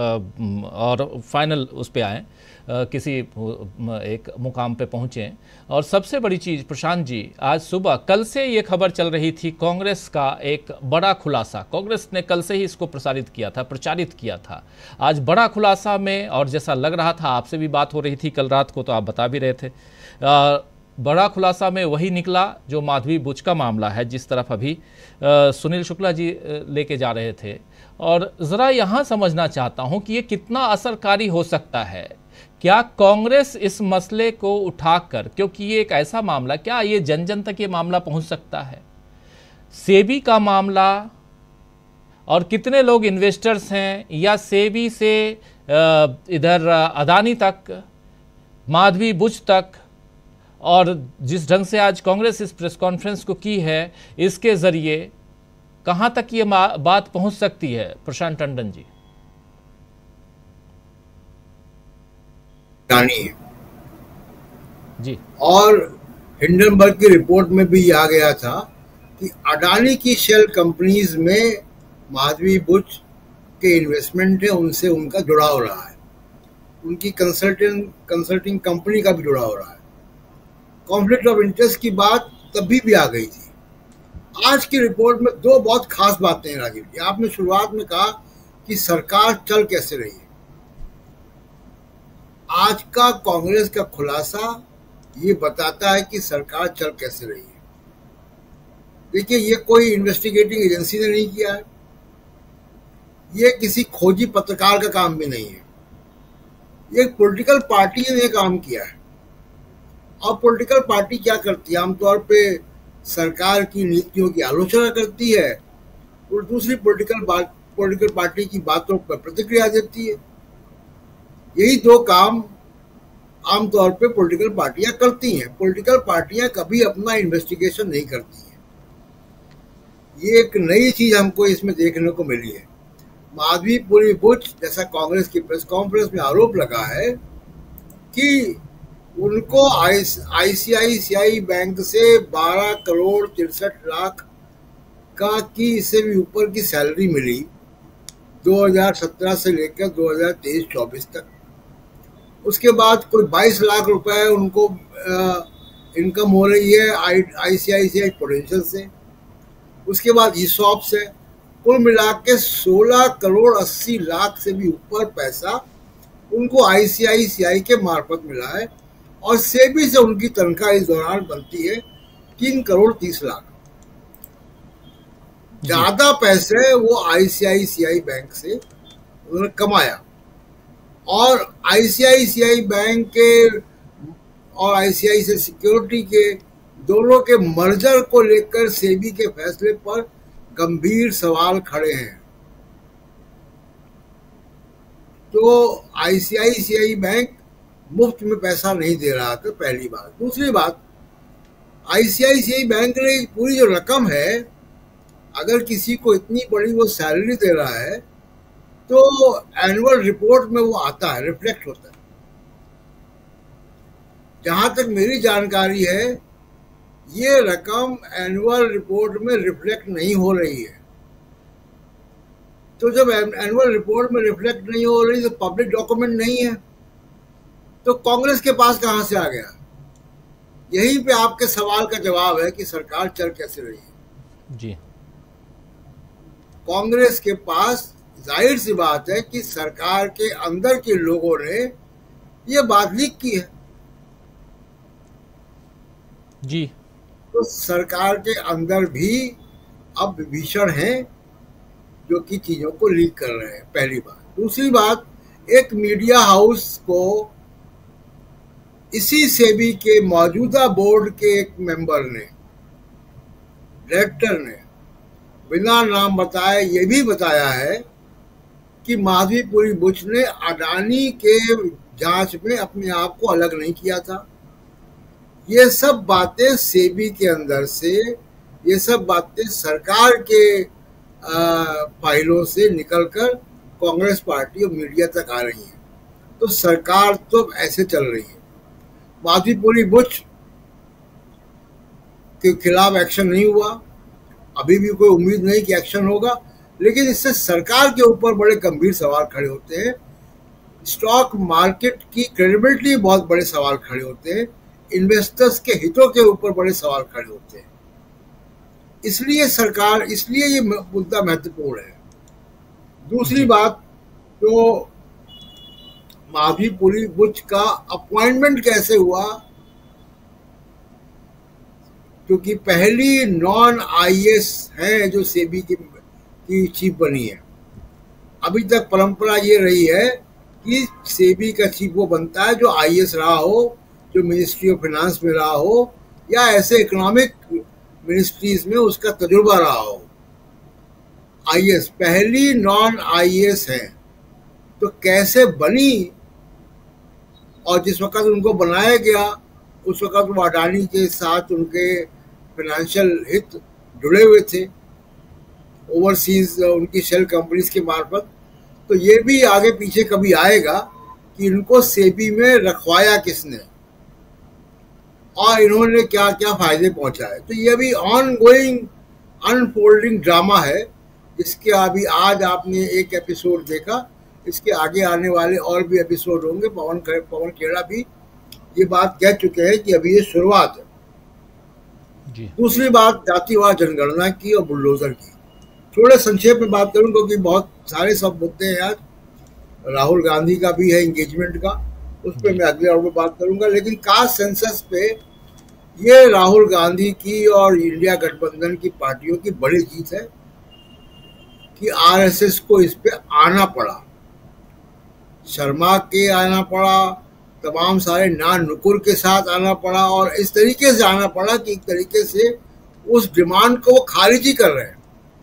और फाइनल उस पे आएँ, किसी एक मुकाम पे पहुँचें। और सबसे बड़ी चीज़ प्रशांत जी, आज सुबह कल से ये खबर चल रही थी, कांग्रेस का एक बड़ा खुलासा, कांग्रेस ने कल से ही इसको प्रचारित किया था। आज बड़ा खुलासा में, और जैसा लग रहा था, आपसे भी बात हो रही थी कल रात को तो आप बता भी रहे थे, बड़ा खुलासा में वही निकला जो माधवी बुच का मामला है, जिस तरफ अभी सुनील शुक्ला जी लेके जा रहे थे। और ज़रा यहाँ समझना चाहता हूँ कि ये कितना असरकारी हो सकता है। क्या कांग्रेस इस मसले को उठाकर, क्योंकि ये एक ऐसा मामला, क्या ये जन जन तक ये मामला पहुँच सकता है? सेबी का मामला, और कितने लोग इन्वेस्टर्स हैं, या सेबी से इधर अदानी तक, माधवी बुच तक, और जिस ढंग से आज कांग्रेस इस प्रेस कॉन्फ्रेंस को की है, इसके जरिए कहां तक ये बात पहुंच सकती है प्रशांत टंडन जी? जी, और हिंडनबर्ग की रिपोर्ट में भी आ गया था कि अडानी की शेल कंपनीज में माधवी बुच के इन्वेस्टमेंट है, उनसे उनका जुड़ाव रहा है, उनकी कंसल्टिंग कंपनी का भी जुड़ाव रहा है। कॉन्फ्लिक्ट ऑफ इंटरेस्ट की बात तभी भी आ गई थी। आज की रिपोर्ट में दो बहुत खास बातें हैं राजीव जी। आपने शुरुआत में कहा कि सरकार चल कैसे रही है। आज का कांग्रेस का खुलासा ये बताता है कि सरकार चल कैसे रही है। देखिए, ये कोई इन्वेस्टिगेटिंग एजेंसी ने नहीं किया है, ये किसी खोजी पत्रकार का काम भी नहीं है, ये एक पॉलिटिकल पार्टी ने काम किया है। और पॉलिटिकल पार्टी क्या करती है? आमतौर पे सरकार की नीतियों की आलोचना करती है और दूसरी पॉलिटिकल पार्टी की बातों पर प्रतिक्रिया देती है। यही दो काम आमतौर पे पॉलिटिकल पार्टियां करती हैं। पॉलिटिकल पार्टियां कभी अपना इन्वेस्टिगेशन नहीं करती हैं। ये एक नई चीज हमको इसमें देखने को मिली है। माधवी बुच, जैसा कांग्रेस की प्रेस कॉन्फ्रेंस में आरोप लगा है कि उनको आईसीआईसीआई बैंक से 12 करोड़ 63 लाख का की इससे भी ऊपर की सैलरी मिली 2017 से लेकर 2023-24 तक। उसके बाद कोई 22 लाख रुपए उनको इनकम हो रही है आईसीआईसीआई पोटेंशियल से। उसके बाद ईसॉप से कुल मिला के 16 करोड़ 80 लाख से भी ऊपर पैसा उनको आईसीआईसीआई के मार्फत मिला है। और सेबी से उनकी तनख्वाह इस दौरान बनती है 3 करोड़ 30 लाख। ज्यादा पैसे वो आईसीआईसीआई बैंक से उन्होंने कमाया। और आईसीआईसीआई बैंक के और आईसीआईसीआई सिक्योरिटी के दोनों के मर्जर को लेकर सेबी के फैसले पर गंभीर सवाल खड़े हैं। तो आईसीआईसीआई बैंक मुफ्त में पैसा नहीं दे रहा था, पहली बात। दूसरी बात, आईसीआईसीआई बैंक ने पूरी जो रकम है, अगर किसी को इतनी बड़ी वो सैलरी दे रहा है तो एनुअल रिपोर्ट में वो आता है, रिफ्लेक्ट होता है। जहां तक मेरी जानकारी है, ये रकम एनुअल रिपोर्ट में रिफ्लेक्ट नहीं हो रही है। तो जब एनुअल रिपोर्ट में रिफ्लेक्ट नहीं हो रही तो पब्लिक डॉक्यूमेंट नहीं है, तो कांग्रेस के पास कहां से आ गया? यहीं पे आपके सवाल का जवाब है कि सरकार चल कैसे रही है। जी, कांग्रेस के पास जाहिर सी बात है कि सरकार के अंदर के लोगों ने ये बात लीक की है। जी, तो सरकार के अंदर भी अब विभीषण हैं जो कि चीजों को लीक कर रहे हैं, पहली बात। दूसरी बात, एक मीडिया हाउस को इसी सेबी के मौजूदा बोर्ड के एक मेंबर ने, डायरेक्टर ने, बिना नाम बताए ये भी बताया है कि माधवी बुच ने अडानी के जांच में अपने आप को अलग नहीं किया था। ये सब बातें सेबी के अंदर से, ये सब बातें सरकार के फाइलों से निकलकर कांग्रेस पार्टी और मीडिया तक आ रही हैं। तो सरकार तो ऐसे चल रही है। माधवी बुच के खिलाफ एक्शन नहीं हुआ, अभी भी कोई उम्मीद नहीं कि एक्शन होगा, लेकिन इससे सरकार के ऊपर बड़े गंभीर सवाल खड़े होते हैं। स्टॉक मार्केट की क्रेडिबिलिटी बहुत बड़े सवाल खड़े होते हैं, इन्वेस्टर्स के हितों के ऊपर बड़े सवाल खड़े होते हैं। इसलिए ये मुद्दा महत्वपूर्ण है। दूसरी बात, तो माधवी बुच का अपॉइंटमेंट कैसे हुआ, क्योंकि पहली नॉन आईएएस है जो सेबी की चीफ बनी है। अभी तक परंपरा ये रही है कि सेबी का चीफ वो बनता है जो आईएएस रहा हो, जो मिनिस्ट्री ऑफ फाइनेंस में रहा हो, या ऐसे इकोनॉमिक मिनिस्ट्रीज में उसका तजुर्बा रहा हो। आईएएस पहली नॉन आईएएस है, तो कैसे बनी? और जिस वक्त उनको बनाया गया उस वक्त वो अडानी के साथ उनके फाइनेंशियल हित जुड़े हुए थे ओवरसीज उनकी शेल कंपनीज के मार्फत। तो ये भी आगे पीछे कभी आएगा कि इनको सेबी में रखवाया किसने और इन्होंने क्या क्या फायदे पहुंचाए। तो ये भी ऑन गोइंग अनफोल्डिंग ड्रामा है, जिसके अभी आज आपने एक एपिसोड देखा, इसके आगे आने वाले और भी एपिसोड होंगे। पवन खेड़ा भी ये बात कह चुके हैं कि अभी ये शुरुआत है जी। दूसरी बात जातिवाद जनगणना की और बुलडोजर की, थोड़े संक्षेप में बात करूं क्योंकि बहुत सारे सब मुद्दे हैं आज। राहुल गांधी का भी है एंगेजमेंट का, उस पर मैं अगले और में बात करूंगा। लेकिन कास्ट सेंसस पे ये राहुल गांधी की और इंडिया गठबंधन की पार्टियों की बड़ी जीत है कि आरएसएस को इस पे आना पड़ा, शर्मा के आना पड़ा, तमाम सारे नुकुर के साथ आना पड़ा, और इस तरीके से आना पड़ा कि एक तरीके से उस डिमांड को वो खारिज कर रहे हैं।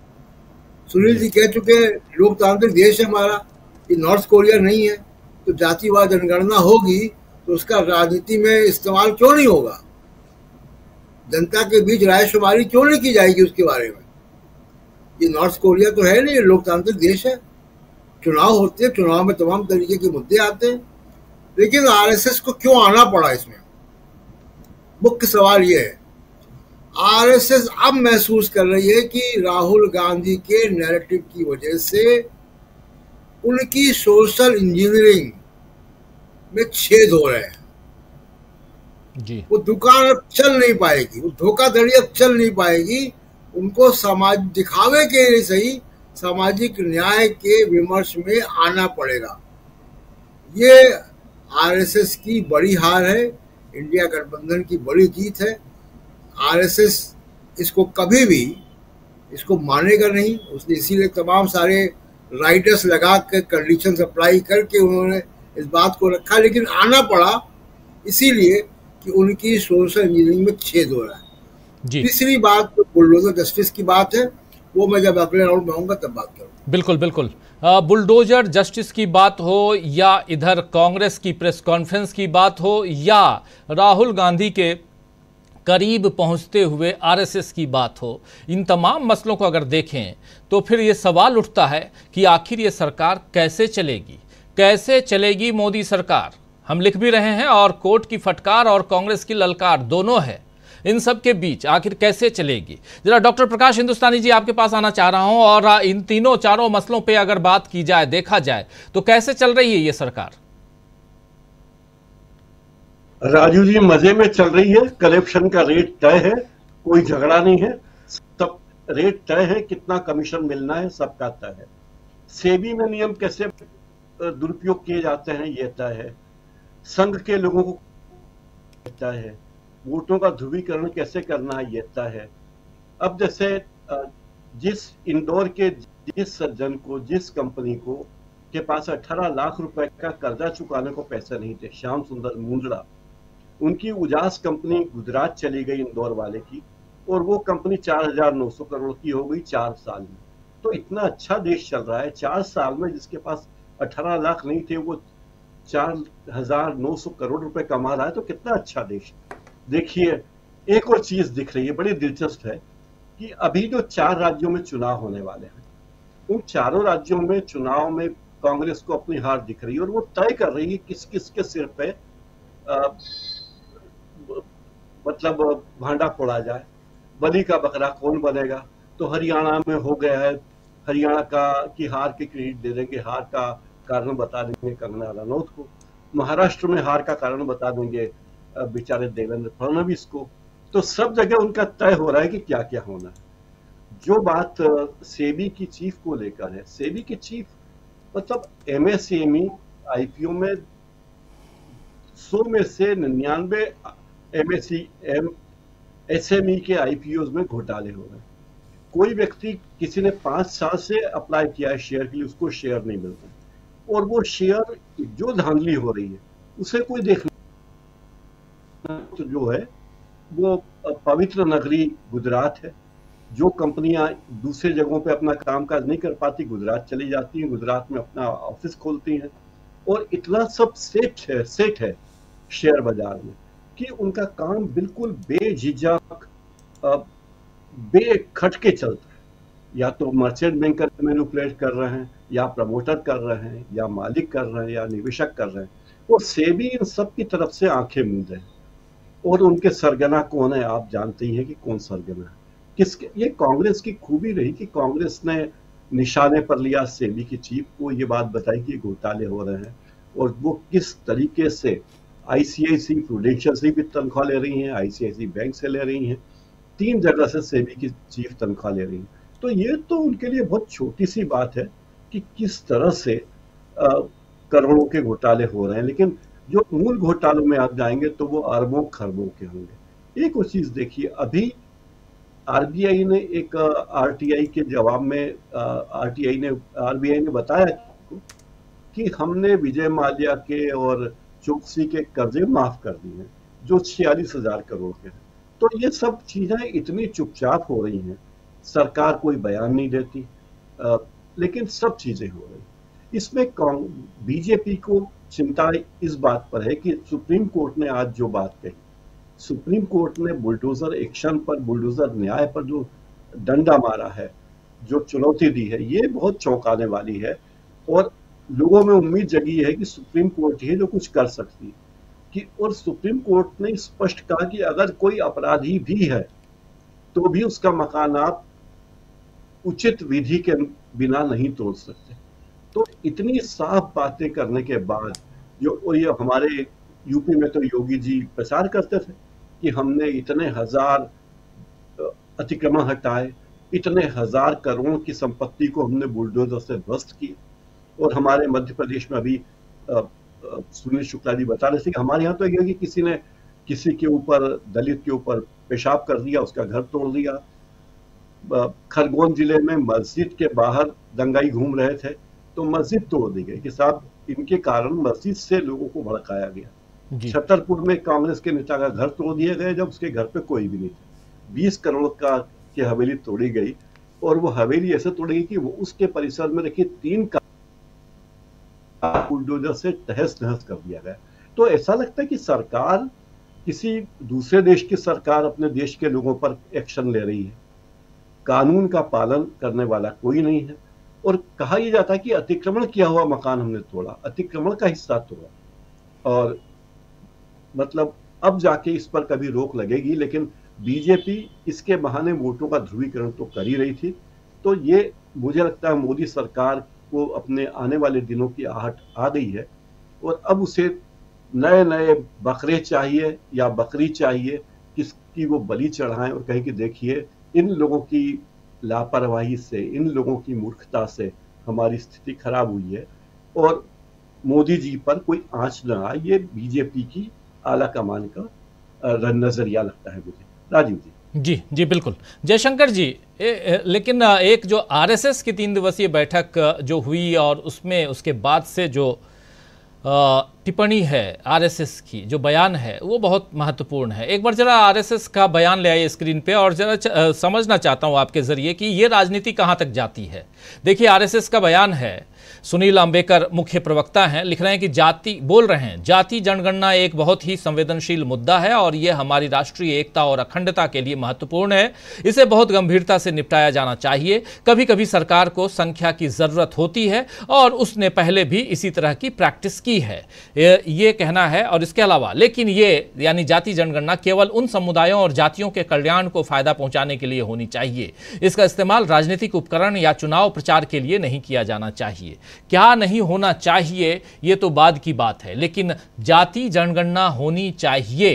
सुनील जी कह चुके हैं लोकतांत्रिक देश है हमारा, ये नॉर्थ कोरिया नहीं है, तो जातिवाद जनगणना होगी तो उसका राजनीति में इस्तेमाल क्यों नहीं होगा? जनता के बीच रायशुमारी क्यों नहीं की जाएगी उसके बारे में? ये नॉर्थ कोरिया तो है नहीं, ये लोकतांत्रिक देश है। चुनाव होते हैं, चुनाव में तमाम तरीके के मुद्दे आते हैं, लेकिन आरएसएस को क्यों आना पड़ा इसमें? मुख्य सवाल ये है, आरएसएस अब महसूस कर रही है कि राहुल गांधी के नैरेटिव की वजह से उनकी सोशल इंजीनियरिंग में छेद हो रहे हैं जी। वो दुकान अब चल नहीं पाएगी, वो धोखाधड़ी अब चल नहीं पाएगी। उनको समाज दिखावे के लिए सही सामाजिक न्याय के विमर्श में आना पड़ेगा। ये आरएसएस की बड़ी हार है, इंडिया गठबंधन की बड़ी जीत है। आरएसएस इसको कभी भी इसको मानेगा नहीं, उसने इसीलिए तमाम सारे राइडर्स लगा कर कंडीशन अप्लाई करके उन्होंने इस बात को रखा, लेकिन आना पड़ा इसीलिए कि उनकी सोशल इंजीनियरिंग में छेद हो रहा है जी। तीसरी बात तो बुलडोजर जस्टिस की बात है, वो मैं जब अगले राउंड में आऊंगा तब बात करूंगा। बिल्कुल बिल्कुल। बुलडोजर जस्टिस की बात हो या इधर कांग्रेस की प्रेस कॉन्फ्रेंस की बात हो या राहुल गांधी के करीब पहुंचते हुए आरएसएस की बात हो, इन तमाम मसलों को अगर देखें तो फिर ये सवाल उठता है कि आखिर ये सरकार कैसे चलेगी, कैसे चलेगी मोदी सरकार। हम लिख भी रहे हैं और कोर्ट की फटकार और कांग्रेस की ललकार दोनों है, इन सब के बीच आखिर कैसे चलेगी। जरा डॉक्टर प्रकाश हिंदुस्तानी जी आपके पास आना चाह रहा हूं, और इन तीनों चारों मसलों पे अगर बात की जाए, देखा जाए तो कैसे चल रही है ये सरकार? राजू जी मजे में चल रही है। करप्शन का रेट तय है, कोई झगड़ा नहीं है, सब रेट तय है, कितना कमीशन मिलना है सबका तय है। सेबी में नियम कैसे दुरुपयोग किए जाते हैं ये तय है, संघ के लोगों को तय है, वोटों का ध्रुवीकरण कैसे करना है ये तय है। अब जैसे जिस इंदौर के जिस सज्जन को, जिस कंपनी को के पास 18 लाख रुपए का कर्जा चुकाने को पैसे नहीं थे, श्याम सुंदर मुंदड़ा, उनकी उजास कंपनी गुजरात चली गई इंदौर वाले की, और वो कंपनी 4,900 करोड़ की हो गई 4 साल में। तो इतना अच्छा देश चल रहा है, 4 साल में जिसके पास 18 लाख नहीं थे वो 4,900 करोड़ रुपए कमा रहा है, तो कितना अच्छा देश। देखिए एक और चीज दिख रही है, बड़ी दिलचस्प है कि अभी जो 4 राज्यों में चुनाव होने वाले हैं, उन चारों राज्यों में चुनाव में कांग्रेस को अपनी हार दिख रही है, और वो तय कर रही है किस किस के सिर पे मतलब भांडा फोड़ा जाए, बलि का बकरा कौन बनेगा। तो हरियाणा में हो गया है, हरियाणा की हार के क्रेडिट दे देंगे, हार का कारण बता देंगे कंगना रनौत को, महाराष्ट्र में हार का कारण बता देंगे बेचारे देवेंद्र फडणवीस को। तो सब जगह उनका तय हो रहा है कि क्या क्या होना है। जो बात सेबी की चीफ को लेकर है, सेबी की चीफ मतलब एमएसएमई आईपीओ में 100 में से 99 एसएमई के आईपीओ में घोटाले हो रहे हैं। कोई व्यक्ति, किसी ने 5 साल से अप्लाई किया है शेयर के लिए, उसको शेयर नहीं मिलता, और वो शेयर जो धांधली हो रही है उसे कोई देखना, तो जो है वो पवित्र नगरी गुजरात है। जो कंपनियां दूसरे जगहों पे अपना कामकाज नहीं कर पाती, गुजरात चली जाती हैं, गुजरात में अपना ऑफिस खोलती हैं, और इतना सब सेट है शेयर बाजार में कि उनका काम बिल्कुल बेझिझक बेखटके चलता है। या तो मर्चेंट बैंकर मैनिपुलेट कर रहे हैं, या प्रमोटर कर रहे हैं, या मालिक कर रहे हैं, या निवेशक कर रहे हैं, और सेबी इन सब की तरफ से आंखें मूंद है। और उनके सरगना कौन है, आप जानते ही हैं कि कौन सरगना है। ये कांग्रेस की खूबी रही कि कांग्रेस ने निशाने पर लिया सेबी की चीफ को, ये बात बताई कि घोटाले हो रहे हैं, और वो किस तरीके से आईसीआईसी प्रूडेंशियल से भी तनख्वाह ले रही हैं, आईसीआईसी बैंक से ले रही हैं, 3 जगह से सेबी की चीफ तनख्वाह ले रही हैं। तो ये तो उनके लिए बहुत छोटी सी बात है कि किस तरह से करोड़ों के घोटाले हो रहे हैं, लेकिन जो मूल घोटालों में आप जाएंगे तो वो अरबों खरबों के होंगे। एक और चीज देखिए, अभी आरबीआई ने एक आरटीआई के जवाब में आरबीआई ने बताया कि हमने विजय माल्या के और चोकसी के कर्जे माफ कर दिए हैं, जो 46,000 करोड़ के हैं। तो ये सब चीजें इतनी चुपचाप हो रही हैं, सरकार कोई बयान नहीं देती, लेकिन सब चीजें हो रही। इसमें बीजेपी को चिंता इस बात पर है कि सुप्रीम कोर्ट ने आज जो बात कही, सुप्रीम कोर्ट ने बुलडोजर एक्शन पर, बुलडोजर न्याय पर जो डंडा मारा है, जो चुनौती दी है, ये बहुत चौंकाने वाली है। और लोगों में उम्मीद जगी है कि सुप्रीम कोर्ट ही जो कुछ कर सकती है कि, और सुप्रीम कोर्ट ने स्पष्ट कहा कि अगर कोई अपराधी भी है तो भी उसका मकान आप उचित विधि के बिना नहीं तोड़ सकते। तो इतनी साफ बातें करने के बाद जो ये हमारे यूपी में तो योगी जी प्रचार करते थे कि हमने इतने हजार अतिक्रमण हटाए, इतने हजार करोड़ की संपत्ति को हमने बुलडोजर से ध्वस्त किया। और हमारे मध्य प्रदेश में अभी सुनील शुक्ला जी बता रहे थे कि हमारे यहाँ तो ये कि किसी ने किसी के ऊपर, दलित के ऊपर पेशाब कर दिया, उसका घर तोड़ दिया। खरगोन जिले में मस्जिद के बाहर दंगाई घूम रहे थे तो मस्जिद तोड़ दी गई कि साहब इनके कारण मस्जिद से लोगों को भड़काया गया। छतरपुर में कांग्रेस के नेता का घर तोड़ दिया गया जब उसके घर पे कोई भी नहीं था। 20 करोड़ की हवेली तोड़ी गई, और वो हवेली ऐसे तोड़ी गई कि वो उसके परिसर में रखी 3 बुलडोजर से तहस नहस कर दिया गया। तो ऐसा लगता है कि सरकार, किसी दूसरे देश की सरकार अपने देश के लोगों पर एक्शन ले रही है, कानून का पालन करने वाला कोई नहीं है। और कहा यह जाता है कि अतिक्रमण किया हुआ मकान हमने तोड़ा, अतिक्रमण का हिस्सा तोड़ा, और मतलब अब जाके इस पर कभी रोक लगेगी। लेकिन बीजेपी इसके बहाने वोटों का ध्रुवीकरण तो कर ही रही थी। तो ये मुझे लगता है मोदी सरकार को अपने आने वाले दिनों की आहट आ गई है, और अब उसे नए नए बकरे चाहिए या बकरी चाहिए किसकी वो बलि चढ़ाएं और कहें कि देखिए इन लोगों की लापरवाही से, इन लोगों की मूर्खता से हमारी स्थिति खराब हुई है, और मोदी जी पर कोई आंच न आए। ये बीजेपी की आला कमान का नजरिया लगता है मुझे। राजीव जी। जी बिल्कुल। जयशंकर जी, लेकिन एक जो आरएसएस की 3 दिवसीय बैठक जो हुई और उसमें उसके बाद से जो टिप्पणी है आरएसएस की, जो बयान है वो बहुत महत्वपूर्ण है। एक बार जरा आरएसएस का बयान ले आइए स्क्रीन पे, और जरा समझना चाहता हूं आपके जरिए कि ये राजनीति कहां तक जाती है। देखिए आरएसएस का बयान है, सुनील अंबेकर मुख्य प्रवक्ता हैं, लिख रहे हैं कि बोल रहे हैं जाति जनगणना एक बहुत ही संवेदनशील मुद्दा है और यह हमारी राष्ट्रीय एकता और अखंडता के लिए महत्वपूर्ण है। इसे बहुत गंभीरता से निपटाया जाना चाहिए। कभी कभी सरकार को संख्या की जरूरत होती है और उसने पहले भी इसी तरह की प्रैक्टिस की है, ये कहना है। और इसके अलावा लेकिन ये यानी जाति जनगणना केवल उन समुदायों और जातियों के कल्याण को फायदा पहुंचाने के लिए होनी चाहिए। इसका इस्तेमाल राजनीतिक उपकरण या चुनाव प्रचार के लिए नहीं किया जाना चाहिए। क्या नहीं होना चाहिए ये तो बाद की बात है, लेकिन जाति जनगणना होनी चाहिए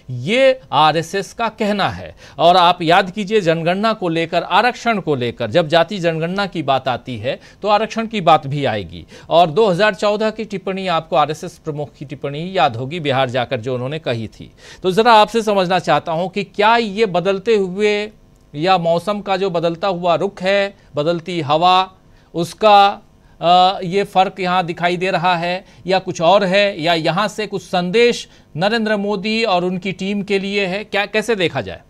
ये आरएसएस का कहना है। और आप याद कीजिए, जनगणना को लेकर, आरक्षण को लेकर जब जाति जनगणना की बात आती है तो आरक्षण की बात भी आएगी। और 2014 की टिप्पणी, आपको आरएसएस प्रमुख की टिप्पणी याद होगी बिहार जाकर जो उन्होंने कही थी। तो जरा आपसे समझना चाहता हूं कि क्या ये बदलते हुए या मौसम का जो बदलता हुआ रुख है, बदलती हवा, उसका ये फर्क यहाँ दिखाई दे रहा है या कुछ और है, या यहाँ से कुछ संदेश नरेंद्र मोदी और उनकी टीम के लिए है, क्या कैसे देखा जाए?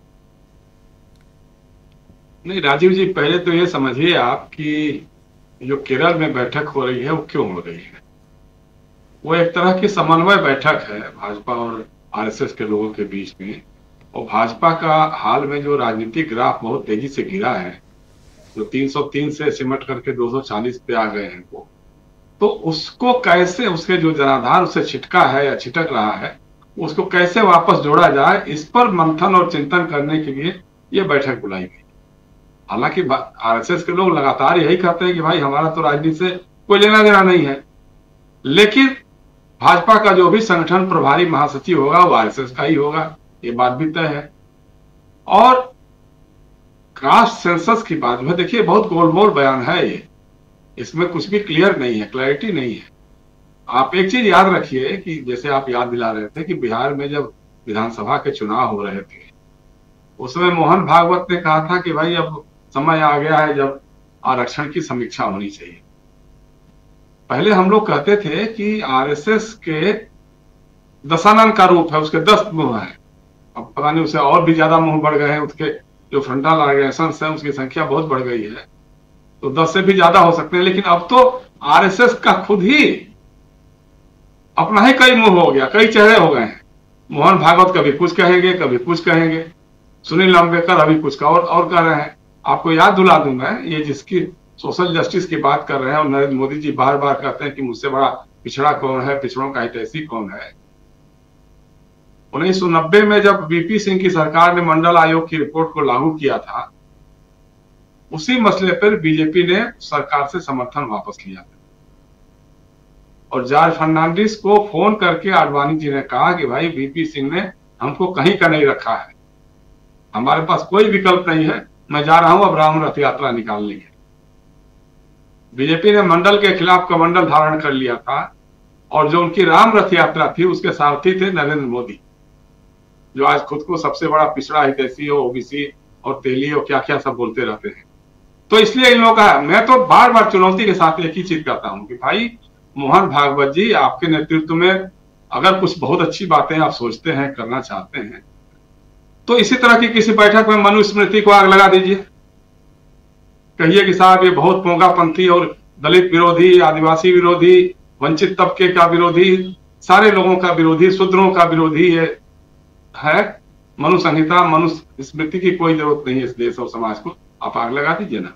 नहीं राजीव जी, पहले तो ये समझिए आप कि जो केरल में बैठक हो रही है वो क्यों हो रही है। वो एक तरह की समन्वय बैठक है भाजपा और आरएसएस के लोगों के बीच में। और भाजपा का हाल में जो राजनीतिक ग्राफ बहुत तेजी से गिरा है, जो 303 से सिमट करके 240 पे आ गए हैं वो, तो उसको कैसे, उसके जो जनाधार उसे छिटका है या छिटक रहा है, उसको कैसे वापस जोड़ा जाए, इस पर मंथन और चिंतन करने के लिए ये बैठक बुलाई गई। हालांकि आरएसएस के लोग लगातार यही कहते हैं कि भाई हमारा तो राजनीति से कोई लेना देना नहीं है, लेकिन भाजपा का जो भी संगठन प्रभारी महासचिव होगा वो आरएसएस का ही होगा, ये बात भी तय है। और कास्ट सेंसस की बात में देखिए, बहुत गोलमोल बयान है ये, इसमें कुछ भी क्लियर नहीं है, क्लैरिटी नहीं है। आप एक चीज याद रखिए कि जैसे आप याद दिला रहे थे कि बिहार में जब विधानसभा के चुनाव हो रहे थे, उसमें मोहन भागवत ने कहा था कि भाई अब समय आ गया है जब आरक्षण की समीक्षा होनी चाहिए। पहले हम लोग कहते थे कि आरएसएस के दशानन का रूप है, उसके 10 मुंह है। अब पता नहीं उसे और भी ज्यादा मुंह बढ़ गए हैं, उसके जो फ्रंटल ऑर्गेनाइजेशंस है उसकी संख्या बहुत बढ़ गई है, तो 10 से भी ज्यादा हो सकते हैं। लेकिन अब तो आरएसएस का खुद ही अपना ही कई मुंह हो गया, कई चेहरे हो गए हैं। मोहन भागवत कभी कुछ कहेंगे, कभी कुछ कहेंगे, सुनील अंबेडकर अभी कुछ का और कह रहे हैं। आपको याद दिला दूंगा, ये जिसकी सोशल जस्टिस की बात कर रहे हैं और नरेंद्र मोदी जी बार बार कहते हैं कि मुझसे बड़ा पिछड़ा कौन है, पिछड़ों का हितैषी कौन है। 1990 में जब वीपी सिंह की सरकार ने मंडल आयोग की रिपोर्ट को लागू किया था, उसी मसले पर बीजेपी ने सरकार से समर्थन वापस लिया था। और जॉर्ज फर्नांडिस को फोन करके आडवाणी जी ने कहा कि भाई वीपी सिंह ने हमको कहीं का नहीं रखा है, हमारे पास कोई विकल्प नहीं है, मैं जा रहा हूं अब राम रथ यात्रा निकालने के। बीजेपी ने मंडल के खिलाफ कमंडल धारण कर लिया था, और जो उनकी राम रथ यात्रा थी उसके सारथी थे नरेंद्र मोदी, जो आज खुद को सबसे बड़ा पिछड़ा हितैषी हो, ओबीसी और तेली और क्या क्या सब बोलते रहते हैं। तो इसलिए इन लोगों का, मैं तो बार बार चुनौती के साथ एक ही चीज करता हूं कि भाई मोहन भागवत जी, आपके नेतृत्व में अगर कुछ बहुत अच्छी बातें आप सोचते हैं, करना चाहते हैं, तो इसी तरह की किसी बैठक में मनुस्मृति को आग लगा दीजिए। कहिए कि साहब ये बहुत पोंगापंथी और दलित विरोधी, आदिवासी विरोधी, वंचित तबके का विरोधी, सारे लोगों का विरोधी, शूद्रों का विरोधी ये है। मनु संहिता, मनुस्मृति की कोई जरूरत नहीं है इस देश और समाज को, आप आग लगा दीजिए ना।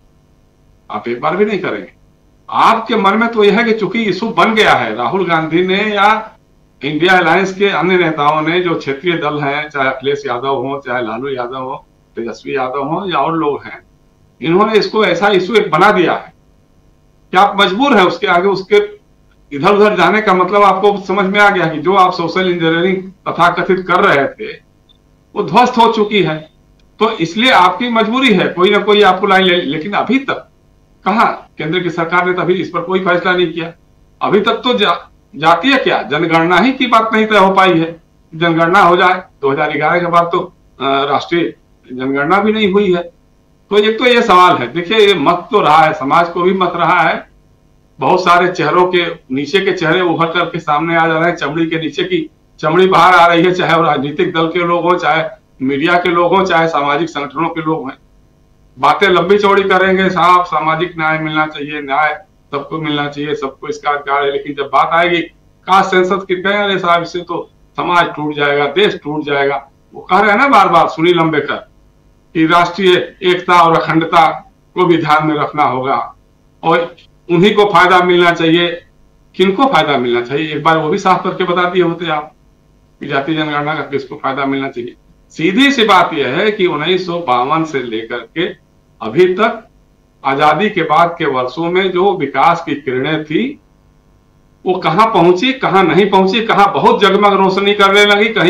आप एक बार भी नहीं करेंगे। आपके मन में तो यह है कि चूंकि इशू बन गया है, राहुल गांधी ने या इंडिया अलायंस के अन्य नेताओं ने, जो क्षेत्रीय दल हैं, चाहे अखिलेश यादव हो, चाहे लालू यादव हो, तेजस्वी यादव हो या और लोग हैं, इन्होंने इसको ऐसा इशू एक बना दिया है कि आप मजबूर हैं उसके आगे, उसके इधर उधर जाने का मतलब आपको समझ में आ गया कि जो आप सोशल इंजीनियरिंग तथाकथित कर रहे थे वो ध्वस्त हो चुकी है। तो इसलिए आपकी मजबूरी है कोई ना कोई आपको लाइन ले। लेकिन अभी तक कहा केंद्र की सरकार ने तभी इस पर कोई फैसला नहीं किया। अभी तक तो जाती है क्या, जनगणना ही की बात नहीं तय हो पाई है। जनगणना हो जाए, 2011 के बाद तो राष्ट्रीय जनगणना भी नहीं हुई है। तो एक तो ये सवाल है, देखिए ये मत तो रहा है, समाज को भी मत रहा है, बहुत सारे चेहरों के नीचे के चेहरे उभर करके सामने आ जा रहे हैं, चमड़ी के नीचे की चमड़ी बाहर आ रही है, चाहे वो राजनीतिक दल के लोग हों, चाहे मीडिया के लोग हों, चाहे सामाजिक संगठनों के लोग हैं। बातें लंबी चौड़ी करेंगे, साहब सामाजिक न्याय मिलना चाहिए, न्याय सबको मिलना चाहिए, सबको इसका अधिकार है, लेकिन जब बात आएगी कास्ट सेंसस की, कहें अरे साहब इससे तो समाज टूट जाएगा, देश टूट जाएगा। वो कह रहे हैं ना बार बार सुनील अंबेडकर कि राष्ट्रीय एकता और अखंडता को भी ध्यान में रखना होगा और उन्हीं को फायदा मिलना चाहिए। किनको फायदा मिलना चाहिए, एक बार वो भी साफ करके बता दिए होते आप कि जातीय जनगणना का किसको फायदा मिलना चाहिए। सीधी सी बात यह है कि 1952 से लेकर के अभी तक आजादी के बाद के वर्षों में जो विकास की किरणें थी वो कहां पहुंची, कहां नहीं पहुंची, कहां बहुत जगमग रोशनी करने लगी, कहीं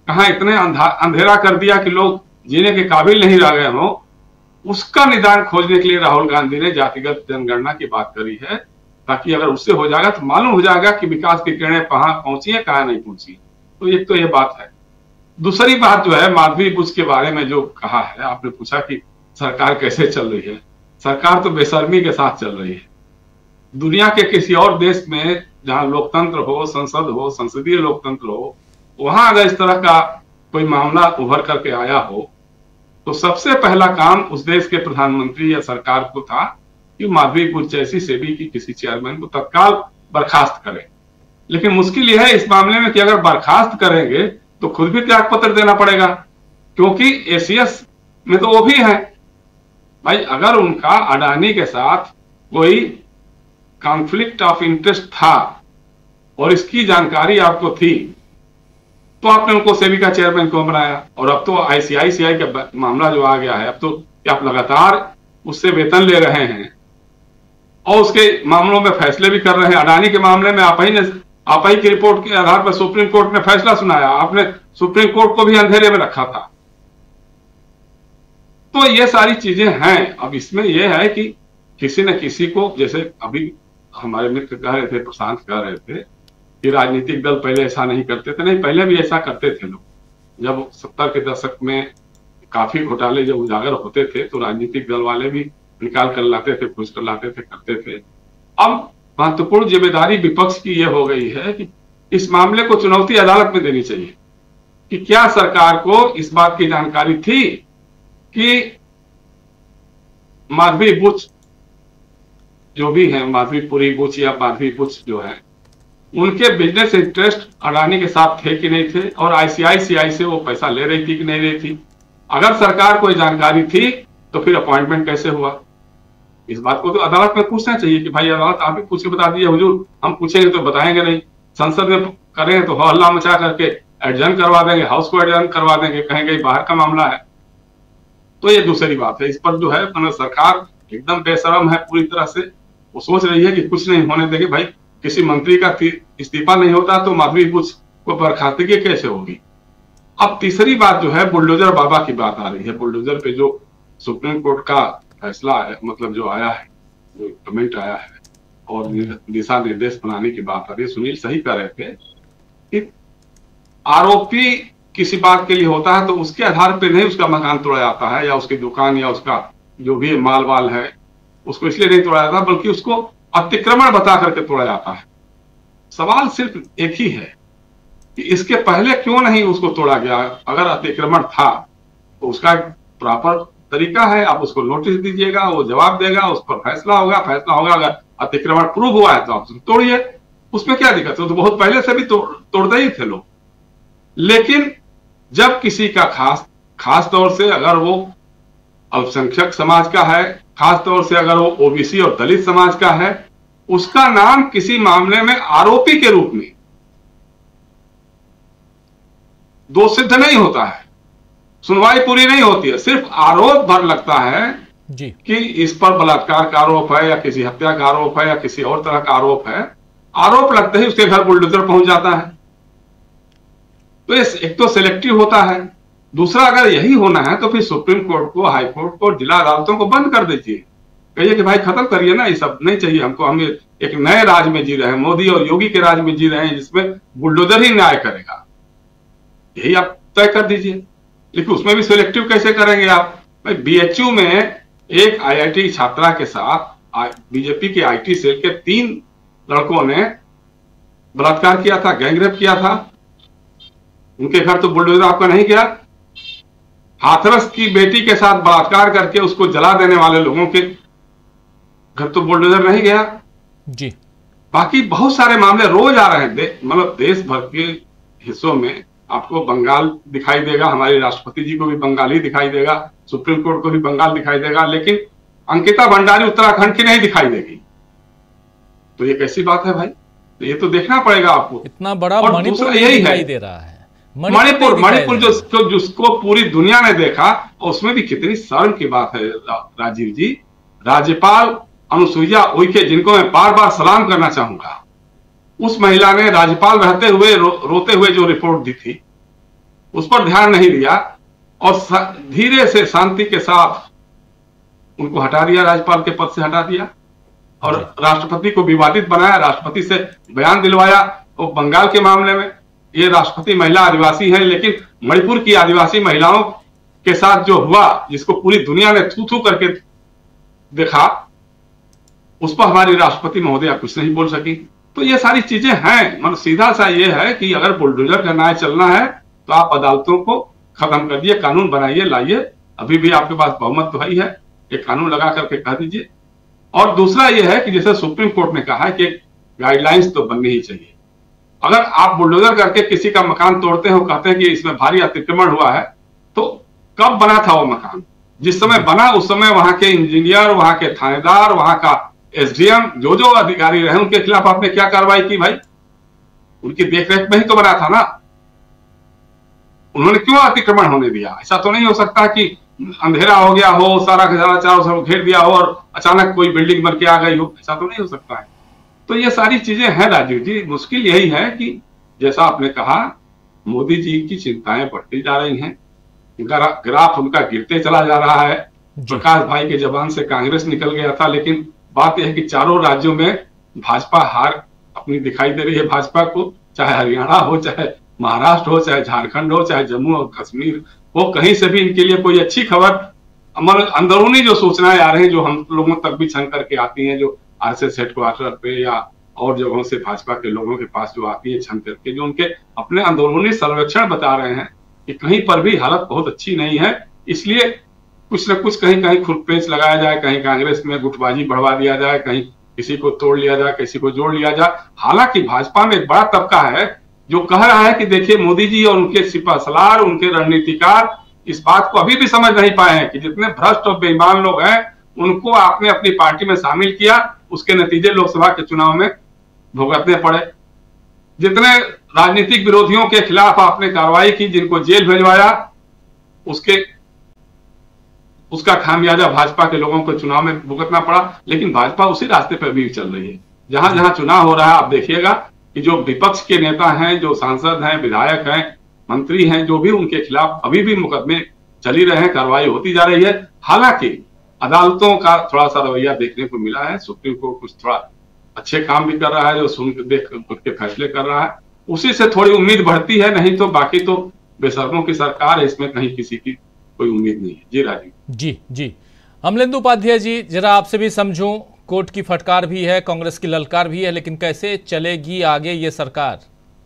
कहाँ इतने अंधेरा कर दिया कि लोग जीने के काबिल नहीं रह गए हों, उसका निदान खोजने के लिए राहुल गांधी ने जातिगत जनगणना की बात करी है, ताकि अगर उससे हो जाएगा तो मालूम हो जाएगा कि विकास की किरणें कहाँ पहुंची है, कहाँ नहीं पहुंची। तो एक तो ये बात है। दूसरी बात जो है माधवी बुच के बारे में जो कहा है, आपने पूछा कि सरकार कैसे चल रही है। सरकार तो बेशर्मी के साथ चल रही है। दुनिया के किसी और देश में जहां लोकतंत्र हो, संसद हो, संसदीय लोकतंत्र हो, वहां अगर इस तरह का कोई मामला उभर करके आया हो तो सबसे पहला काम उस देश के प्रधानमंत्री या सरकार को था कि माधवी बुच जैसी सेबी की किसी चेयरमैन को तत्काल बर्खास्त करें। लेकिन मुश्किल यह है इस मामले में कि अगर बर्खास्त करेंगे तो खुद भी त्याग पत्र देना पड़ेगा, क्योंकि एसीएस में तो वो भी है। भाई अगर उनका अडानी के साथ कोई कॉन्फ्लिक्ट ऑफ इंटरेस्ट था और इसकी जानकारी आपको थी तो आपने उनको सेबी का चेयरमैन क्यों बनाया? और अब तो आईसीआईसीआई का मामला जो आ गया है, अब तो आप लगातार उससे वेतन ले रहे हैं और उसके मामलों में फैसले भी कर रहे हैं। अडानी के मामले में आप ही की रिपोर्ट के आधार पर सुप्रीम कोर्ट ने फैसला सुनाया, आपने सुप्रीम कोर्ट को भी अंधेरे में रखा था। तो ये सारी चीजें हैं। अब इसमें यह है कि किसी न किसी को, जैसे अभी हमारे मित्र कह रहे थे, प्रशांत कह रहे थे कि राजनीतिक दल पहले ऐसा नहीं करते थे। नहीं, पहले भी ऐसा करते थे लोग। जब 70 के दशक में काफी घोटाले जब उजागर होते थे तो राजनीतिक दल वाले भी निकाल कर लाते थे, घुस कर लाते थे, करते थे। अब महत्वपूर्ण जिम्मेदारी विपक्ष की यह हो गई है कि इस मामले को चुनौती अदालत में देनी चाहिए कि क्या सरकार को इस बात की जानकारी थी कि माधवी बुच जो भी है, माधवीपुरी बुच या माधवी बुच जो है, उनके बिजनेस इंटरेस्ट अडानी के साथ थे कि नहीं थे, और आईसीआईसीआई से वो पैसा ले रही थी कि नहीं रही थी। अगर सरकार को जानकारी थी तो फिर अपॉइंटमेंट कैसे हुआ? इस बात को तो अदालत में पूछना चाहिए कि भाई अदालत आप ही पूछ के बता दीजिए हुजूर, हम पूछेंगे तो बताएंगे नहीं। संसद में करें तो हल्ला मचा करके एडजर्न करवा देंगे, हाउस को एडजर्न करवा देंगे, कहेंगे बाहर का मामला है। तो ये दूसरी बात है। इस पर जो है सरकार एकदम बेशरम है पूरी तरह से। वो सोच रही है कि कुछ नहीं होने देंगे। भाई किसी मंत्री का इस्तीफा नहीं होता तो माधवी बुच को बर्खास्तगी कैसे होगी? अब तीसरी बात जो है बुलडोजर बाबा की बात आ रही है। बुलडोजर पे जो सुप्रीम कोर्ट का फैसला है, मतलब जो आया है, जो कमेंट आया है और दिशा निर्देश बनाने की बात आ रही है। सुनील सही कह रहे थे कि आरोपी किसी बात के लिए होता है तो उसके आधार पर नहीं उसका मकान तोड़ा जाता है या उसकी दुकान या उसका जो भी माल वाल है उसको इसलिए नहीं तोड़ा जाता, बल्कि उसको अतिक्रमण बता करके तोड़ा जाता है। सवाल सिर्फ एक ही है कि इसके पहले क्यों नहीं उसको तोड़ा गया? अगर अतिक्रमण था तो उसका प्रॉपर तरीका है, आप उसको नोटिस दीजिएगा, वो जवाब देगा, उस पर फैसला होगा। अगर अतिक्रमण प्रूव हुआ है तो आप उसको तोड़िए, उसमें क्या दिक्कत है? तो बहुत पहले से भी तोड़ते ही थे लोग। लेकिन जब किसी का खास तौर से अगर वो अल्पसंख्यक समाज का है, खास तौर से अगर वो ओबीसी और दलित समाज का है, उसका नाम किसी मामले में आरोपी के रूप में दोष सिद्ध नहीं होता है, सुनवाई पूरी नहीं होती है, सिर्फ आरोप भर लगता है जी कि इस पर बलात्कार का आरोप है या किसी हत्या का आरोप है या किसी और तरह का आरोप है। आरोप लगते ही उसके घर बुलडोजर पहुंच जाता है। तो एक तो सिलेक्टिव होता है, दूसरा अगर यही होना है तो फिर सुप्रीम कोर्ट को, हाई कोर्ट को, जिला अदालतों को बंद कर दीजिए। कहिए कि भाई खत्म करिए ना, ये सब नहीं चाहिए हमको। हम एक नए राज में जी रहे हैं, मोदी और योगी के राज में जी रहे हैं जिसमें बुलडोजर ही न्याय करेगा। यही आप तय कर दीजिए। लेकिन उसमें भी सिलेक्टिव कैसे करेंगे आप? भाई बीएचयू में एक आईआईटी छात्रा के साथ बीजेपी के आईटी सेल के 3 लड़कों ने बलात्कार किया था, गैंगरेप किया था। उनके घर तो बुलडोजर आपका नहीं गया। हाथरस की बेटी के साथ बलात्कार करके उसको जला देने वाले लोगों के घर तो बुलडोजर नहीं गया जी। बाकी बहुत सारे मामले रोज आ रहे हैं। मतलब देश भर के हिस्सों में आपको बंगाल दिखाई देगा, हमारे राष्ट्रपति जी को भी बंगाल ही दिखाई देगा, सुप्रीम कोर्ट को भी बंगाल दिखाई देगा, लेकिन अंकिता भंडारी उत्तराखंड की नहीं दिखाई देगी। तो ये कैसी बात है भाई? तो ये तो देखना पड़ेगा आपको। इतना बड़ा मणिपुर यही दिखाई दे रहा है। मणिपुर जिसको पूरी दुनिया ने देखा, और उसमें भी कितनी शर्म की बात है राजीव जी। राज्यपाल अनुसुईया उइके, जिनको मैं बार बार सलाम करना चाहूंगा, उस महिला ने राज्यपाल रहते हुए रोते हुए जो रिपोर्ट दी थी, उस पर ध्यान नहीं दिया और धीरे से शांति के साथ उनको हटा दिया, राज्यपाल के पद से हटा दिया और राष्ट्रपति को विवादित बनाया, राष्ट्रपति से बयान दिलवाया। वो बंगाल के मामले में ये राष्ट्रपति महिला आदिवासी है, लेकिन मणिपुर की आदिवासी महिलाओं के साथ जो हुआ, जिसको पूरी दुनिया ने थू थू करके देखा, उस पर हमारी राष्ट्रपति महोदया कुछ नहीं बोल सकी। तो ये सारी चीजें हैं। मतलब सीधा सा ये है कि अगर बुलडोजर का न्याय चलना है तो आप अदालतों को खत्म कर दिए, कानून बनाइए, लाइए। अभी भी आपके पास बहुमत तो है ही है, एक कानून लगा करके कह दीजिए। और दूसरा ये है कि जैसे सुप्रीम कोर्ट ने कहा है कि गाइडलाइंस तो बननी ही चाहिए। अगर आप बुलडोजर करके किसी का मकान तोड़ते हो, कहते हैं कि इसमें भारी अतिक्रमण हुआ है, तो कब बना था वो मकान? जिस समय बना उस समय वहां के इंजीनियर, वहां के थानेदार, वहां का एसडीएम, जो जो अधिकारी रहे, उनके खिलाफ आपने क्या कार्रवाई की भाई? उनकी देखरेख में ही तो बना था ना। उन्होंने क्यों अतिक्रमण होने दिया? ऐसा तो नहीं हो सकता कि अंधेरा हो गया हो, सारा खजाना चारों तरफ घेर दिया हो और अचानक कोई बिल्डिंग बन के आ गई हो। ऐसा तो नहीं हो सकता है। तो ये सारी चीजें हैं राजीव जी। मुश्किल यही है कि जैसा आपने कहा, मोदी जी की चिंताएं बढ़ती जा रही हैं, ग्राफ उनका गिरते चला जा रहा है। प्रकाश भाई के जबान से कांग्रेस निकल गया था, लेकिन बात यह है कि चारों राज्यों में भाजपा हार अपनी दिखाई दे रही है भाजपा को, चाहे हरियाणा हो, चाहे महाराष्ट्र हो, चाहे झारखंड हो, चाहे जम्मू और कश्मीर हो। कहीं से भी इनके लिए कोई अच्छी खबर, अंदरूनी जो सूचनाएं आ रही हैं, जो हम लोगों तक भी छन करके आती हैं, जो आरएसएस हेडक्वार्टर पे या और जगहों से भाजपा के लोगों के पास जो आती है छन करके, जो उनके अपने अंदरूनी सर्वेक्षण बता रहे हैं कि कहीं पर भी हालत बहुत अच्छी नहीं है। इसलिए कुछ न कुछ कहीं कहीं खुरपेच लगाया जाए, कहीं कांग्रेस में गुटबाजी बढ़वा दिया जाए, कहीं किसी को तोड़ लिया जाए, किसी को जोड़ लिया जाए। हालांकि भाजपा में एक बड़ा तबका है जो कह रहा है कि देखिए मोदी जी और उनके सिपहसालार, उनके रणनीतिकार इस बात को अभी भी समझ नहीं पाए हैं कि जितने भ्रष्ट और बेईमान लोग हैं उनको आपने अपनी पार्टी में शामिल किया, उसके नतीजे लोकसभा के चुनाव में भुगतने पड़े। जितने राजनीतिक विरोधियों के खिलाफ आपने कार्रवाई की, जिनको जेल भिजवाया, उसका खामियाजा भाजपा के लोगों को चुनाव में भुगतना पड़ा। लेकिन भाजपा उसी रास्ते पर भी चल रही है। जहां जहां चुनाव हो रहा है, आप देखिएगा कि जो विपक्ष के नेता हैं, जो सांसद हैं, विधायक हैं, मंत्री हैं, जो भी उनके खिलाफ अभी भी मुकदमे चल ही रहे हैं, कार्रवाई होती जा रही है। हालांकि अदालतों का थोड़ा सा रवैया देखने को मिला है। सुप्रीम कोर्ट कुछ थोड़ा अच्छे काम भी कर रहा है, जो सुन देख खुद के फैसले कर रहा है, उसी से थोड़ी उम्मीद बढ़ती है। नहीं तो बाकी तो बेशर्मों की सरकार है, इसमें कहीं किसी की कोई उम्मीद नहीं है। जी राजीव जी अमलेंदु उपाध्याय जी, जरा आपसे भी समझूं, कोर्ट की फटकार भी है, कांग्रेस की ललकार भी है, लेकिन कैसे चलेगी आगे ये सरकार?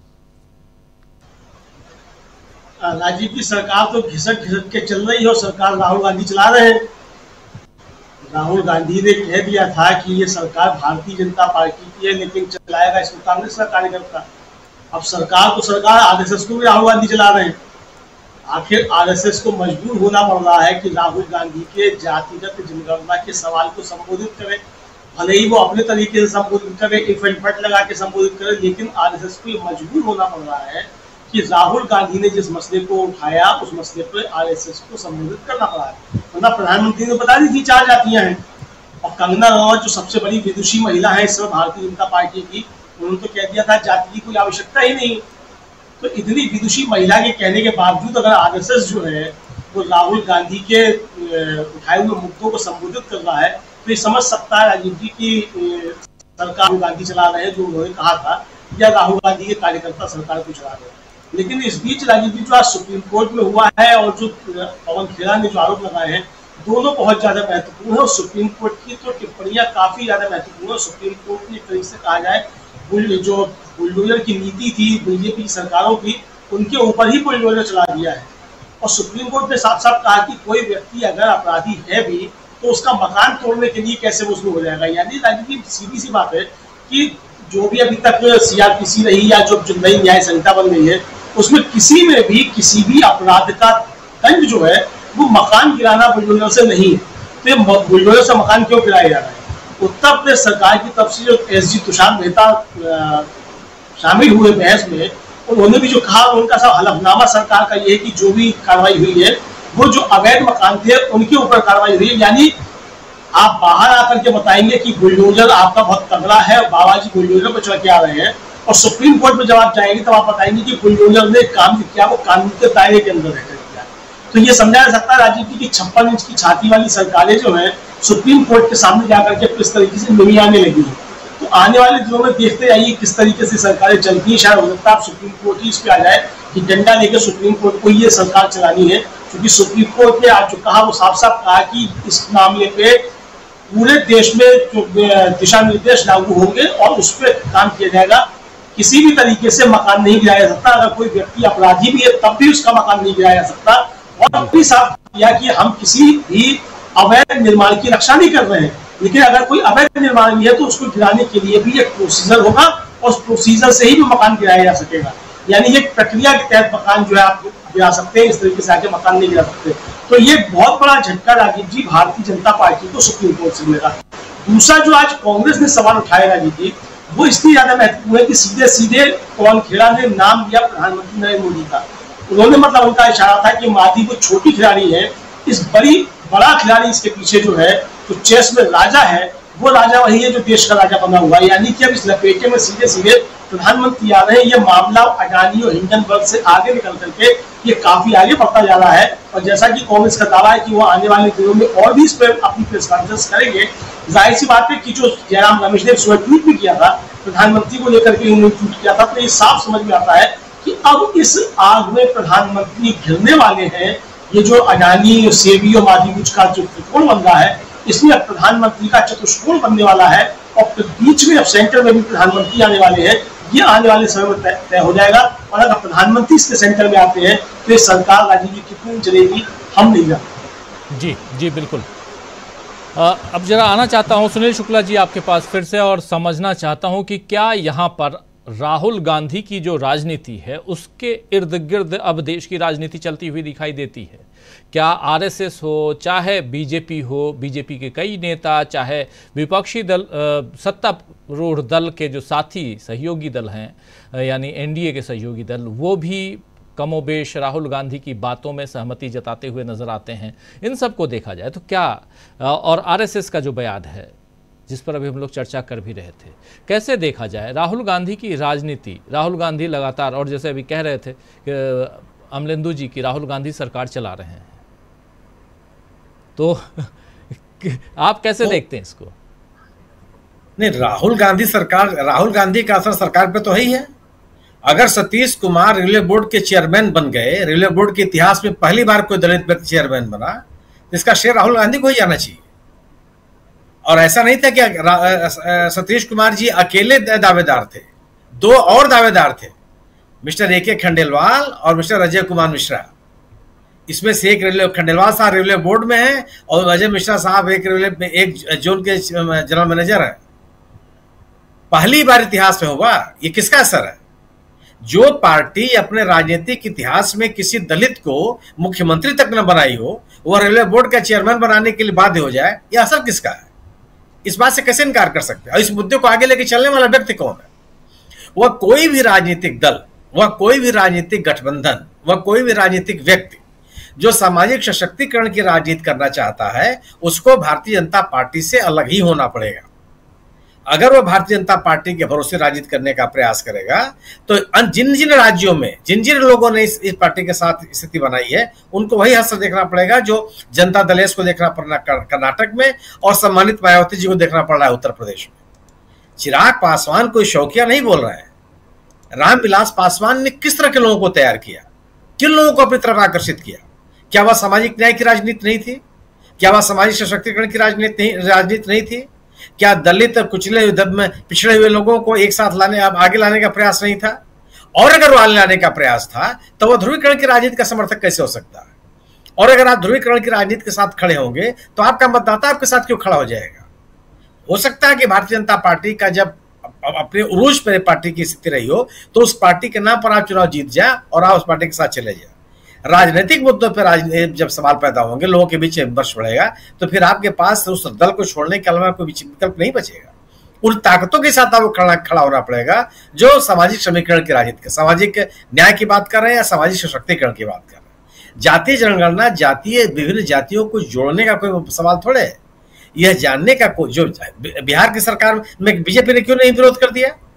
राजीव की सरकार तो घिसक के चल रही है और सरकार राहुल गांधी चला रहे हैं। राहुल गांधी ने कह दिया था कि ये सरकार भारतीय जनता पार्टी की है, लेकिन चलाएगा इसको कांग्रेस का कार्यकर्ता। अब सरकार तो सरकार, आरएसएस को भी राहुल गांधी चला रहे हैं। आखिर आरएसएस को मजबूर होना पड़ रहा है कि राहुल गांधी के जातिगत जनगणना के सवाल को संबोधित करे। भले ही वो अपने तरीके से संबोधित करे, इफ एंड बट लगा के संबोधित करे, लेकिन आरएसएस को मजबूर होना पड़ रहा है कि राहुल गांधी ने जिस मसले को उठाया उस मसले पर आरएसएस को संबोधित करना पड़ा है। वरना प्रधानमंत्री ने बता दी थी 4 जातियां हैं, और कंगना रनौत जो सबसे बड़ी विदुषी महिला है इस समय भारतीय जनता पार्टी की, उन्होंने तो कह दिया था जाति की कोई आवश्यकता ही नहीं। तो इतनी विदुषी महिला के कहने के बावजूद अगर आरएसएस जो है वो राहुल गांधी के उठाए हुए मुद्दों को संबोधित कर रहा है, तो ये समझ सकता है राजीव जी की सरकार राहुल गांधी चला रहे हैं जो उन्होंने कहा था, या राहुल गांधी के कार्यकर्ता सरकार को चला रहे हैं। लेकिन इस बीच राजीव जी जो आज सुप्रीम कोर्ट में हुआ है और जो पवन खेड़ा ने जो आरोप लगाए हैं, दोनों बहुत ज्यादा महत्वपूर्ण है। और सुप्रीम कोर्ट की तो टिप्पणियां काफी ज्यादा महत्वपूर्ण है। सुप्रीम कोर्ट ने एक तरीके से कहा जाए जो बुलडोजर की नीति थी बीजेपी सरकारों की, उनके ऊपर ही बुलडोजर चला दिया है। और सुप्रीम कोर्ट ने साफ साफ कहा कि कोई व्यक्ति अगर अपराधी है भी तो उसका मकान तोड़ने के लिए कैसे वसूल हो जाएगा। यानी राजनीति सीधी सी बात है कि जो भी अभी तक सीआरपीसी रही या जो नई न्याय संहिता बन गई है, उसमें किसी में भी किसी भी अपराध का दंड जो है वो मकान गिराना बुलडोजर से नहीं है। तो बुलडोजर से मकान क्यों गिराया जा रहा है? उत्तर प्रदेश सरकार की तरफ से जो एसजी तुषार मेहता शामिल हुए बहस में, उन्होंने भी जो कहा, उनका सब हलफनामा सरकार का ये है कि जो भी कार्रवाई हुई है वो जो अवैध मकान थे उनके ऊपर कार्रवाई हुई है। यानी आप बाहर आकर के बताएंगे कि बुलडोजर आपका बहुत तगड़ा है, बाबा जी बुलडोजर पर चढ़ के आ रहे हैं, और सुप्रीम कोर्ट में जब आप जाएंगे तब आप बताएंगे कि बुलडोजर ने काम किया वो कानून के दायरे के अंदर रहकर किया। तो ये समझा जा सकता है राजीव जी की 56 इंच की छाती वाली सरकारें जो है सुप्रीम कोर्ट के सामने जाकर के किस तरीके से नहीं आने लगी है। तो आने वाले दिनों में देखते जाइए किस तरीके से सरकारें चलती है। शायद हो सकता है सुप्रीम कोर्ट ही इस पे आ जाए कि डंडा लेकर सुप्रीम कोर्ट को ये सरकार चलानी है, क्योंकि सुप्रीम कोर्ट ने आज जो कहा वो साफ साफ कहा कि इस मामले पे पूरे देश में जो दिशा निर्देश लागू होंगे और उस पर काम किया जाएगा। किसी भी तरीके से मकान नहीं गिराया जा सकता। अगर कोई व्यक्ति अपराधी भी है तब भी उसका मकान नहीं गिराया जा सकता। और भी साफ किया कि हम किसी भी अवैध निर्माण की रक्षा नहीं कर रहे हैं, लेकिन अगर कोई अवैध निर्माण भी है तो उसको गिराने के लिए भी एक प्रोसीजर होगा और उस प्रोसीजर से ही भी मकान गिराया जा सकेगा। यानी एक प्रक्रिया के तहत मकान जो है आप गिरा सकते हैं, इस तरीके से आके मकान नहीं गिरा सकते। तो ये बहुत बड़ा झटका राजीव जी भारतीय जनता पार्टी को सुप्रीम कोर्ट से मिलेगा। दूसरा जो आज कांग्रेस ने सवाल उठाया राजीव जी, वो इसलिए ज्यादा महत्वपूर्ण है कि सीधे सीधे पवन खेड़ा ने नाम लिया प्रधानमंत्री नरेंद्र मोदी का। उन्होंने मतलब उनका इशारा था कि मादी वो छोटी खिलाड़ी है, इस बड़ा खिलाड़ी इसके पीछे जो है तो चेस में राजा है, वो राजा वही है जो देश का राजा बना हुआ है। यानी कि अब इस लपेटे में सीधे सीधे प्रधानमंत्री आ रहे हैं। ये मामला अडानी और हिंडनबर्ग से आगे निकल करके ये काफी आगे बढ़ता जा रहा है। और जैसा कि कांग्रेस का दावा है कि वो आने वाले दिनों में और भी इस पर अपनी प्रेस कॉन्फ्रेंस करेंगे। जाहिर सी बात है कि जो जयराम रमेश ने सुबह ट्वीट भी किया था प्रधानमंत्री को लेकर के उन्होंने ट्वीट किया था, तो ये साफ समझ में आता है कि अब इस आग में प्रधानमंत्री घिरने वाले हैं। ये जो अडानी सेबी और माधीबुज का जो त्रिकोण बन रहा है, इसमें अब प्रधानमंत्री का चतुष्कोण बनने वाला है और बीच में अब सेंटर में भी प्रधानमंत्री आने वाले हैं। ये आने वाले समय में तय हो जाएगा। और अगर प्रधानमंत्री इसके सेंटर में आते हैं तो ये सरकार राजीव जी कितनी चलेगी हम नहीं जानते। जी जी बिल्कुल। अब जरा आना चाहता हूं सुनील शुक्ला जी आपके पास फिर से और समझना चाहता हूं कि क्या यहाँ पर राहुल गांधी की जो राजनीति है उसके इर्द गिर्द अब देश की राजनीति चलती हुई दिखाई देती है। क्या आरएसएस हो, चाहे बीजेपी हो, बीजेपी के कई नेता, चाहे विपक्षी दल, सत्तारूढ़ दल के जो साथी सहयोगी दल हैं यानी एनडीए के सहयोगी दल, वो भी कमोबेश राहुल गांधी की बातों में सहमति जताते हुए नजर आते हैं। इन सब को देखा जाए तो क्या, और आरएसएस का जो बयान है जिस पर अभी हम लोग चर्चा कर भी रहे थे, कैसे देखा जाए राहुल गांधी की राजनीति? राहुल गांधी लगातार, और जैसे अभी कह रहे थे कि अमलेंदु जी की राहुल गांधी सरकार चला रहे हैं, तो आप कैसे देखते हैं इसको? नहीं, राहुल गांधी का असर सरकार पे तो है ही है। अगर सतीश कुमार रेलवे बोर्ड के चेयरमैन बन गए, रेलवे बोर्ड के इतिहास में पहली बार कोई दलित व्यक्ति चेयरमैन बना, तो इसका श्रेय राहुल गांधी को ही जाना चाहिए। और ऐसा नहीं था कि सतीश कुमार जी अकेले दावेदार थे, दो और दावेदार थे, मिस्टर ए.के. खंडेलवाल और मिस्टर अजय कुमार मिश्रा। इसमें से एक खंडेलवाल साहब रेलवे बोर्ड में है और अजय मिश्रा साहब एक जोन के जनरल मैनेजर है। पहली बार इतिहास में हुआ। ये किसका असर है? जो पार्टी अपने राजनीतिक इतिहास में किसी दलित को मुख्यमंत्री तक न बनाई हो, वो रेलवे बोर्ड का चेयरमैन बनाने के लिए बाध्य हो जाए, ये असर किसका है? इस बात से कैसे इनकार कर सकते हैं? और इस मुद्दे को आगे लेके चलने वाला व्यक्ति कौन है? वह कोई भी राजनीतिक दल, वह कोई भी राजनीतिक गठबंधन, वह कोई भी राजनीतिक व्यक्ति जो सामाजिक सशक्तिकरण की राजनीति करना चाहता है, उसको भारतीय जनता पार्टी से अलग ही होना पड़ेगा। अगर वह भारतीय जनता पार्टी के भरोसे राजनीति करने का प्रयास करेगा तो जिन जिन राज्यों में जिन जिन लोगों ने इस पार्टी के साथ स्थिति बनाई है, उनको वही हश्र देखना पड़ेगा जो जनता दल को देखना पड़ रहा कर्नाटक में और सम्मानित मायावती जी को देखना पड़ रहा है उत्तर प्रदेश में। चिराग पासवान कोई शौकिया नहीं बोल रहे हैं। रामविलास पासवान ने किस तरह के लोगों को तैयार किया, किन लोगों को अपनी तरफ आकर्षित किया? क्या वह सामाजिक न्याय की राजनीति नहीं थी? क्या वह सामाजिक सशक्तिकरण की राजनीति नहीं थी? क्या दलित कुचले पिछड़े हुए लोगों को एक साथ आगे लाने का प्रयास नहीं था? और अगर वो आगे लाने का प्रयास था तो वह ध्रुवीकरण की राजनीति का समर्थक कैसे हो सकता है? और अगर आप ध्रुवीकरण की राजनीति के साथ खड़े होंगे तो आपका मतदाता आपके साथ क्यों खड़ा हो जाएगा? हो सकता है कि भारतीय जनता पार्टी का जब अपने उरूज पर पार्टी की स्थिति रही हो तो उस पार्टी के नाम पर आप चुनाव जीत जाए और आप उस पार्टी के साथ चले जाए। राजनीतिक मुद्दों पर जब सवाल पैदा होंगे, लोगों के बीच विमर्श बढ़ेगा, तो फिर आपके पास उस दल को छोड़ने के अलावा कोई विकल्प नहीं बचेगा। उन ताकतों के साथ आपको खड़ा होना पड़ेगा जो सामाजिक समीकरण की राजनीति, सामाजिक न्याय की बात कर रहे हैं या सामाजिक सशक्तिकरण की बात कर रहे हैं। जातीय जनगणना, विभिन्न जातियों को जोड़ने का कोई सवाल थोड़े है। यह जानने का जो बिहार की सरकार में बीजेपी ने क्यों नहीं विरोध कर दिया?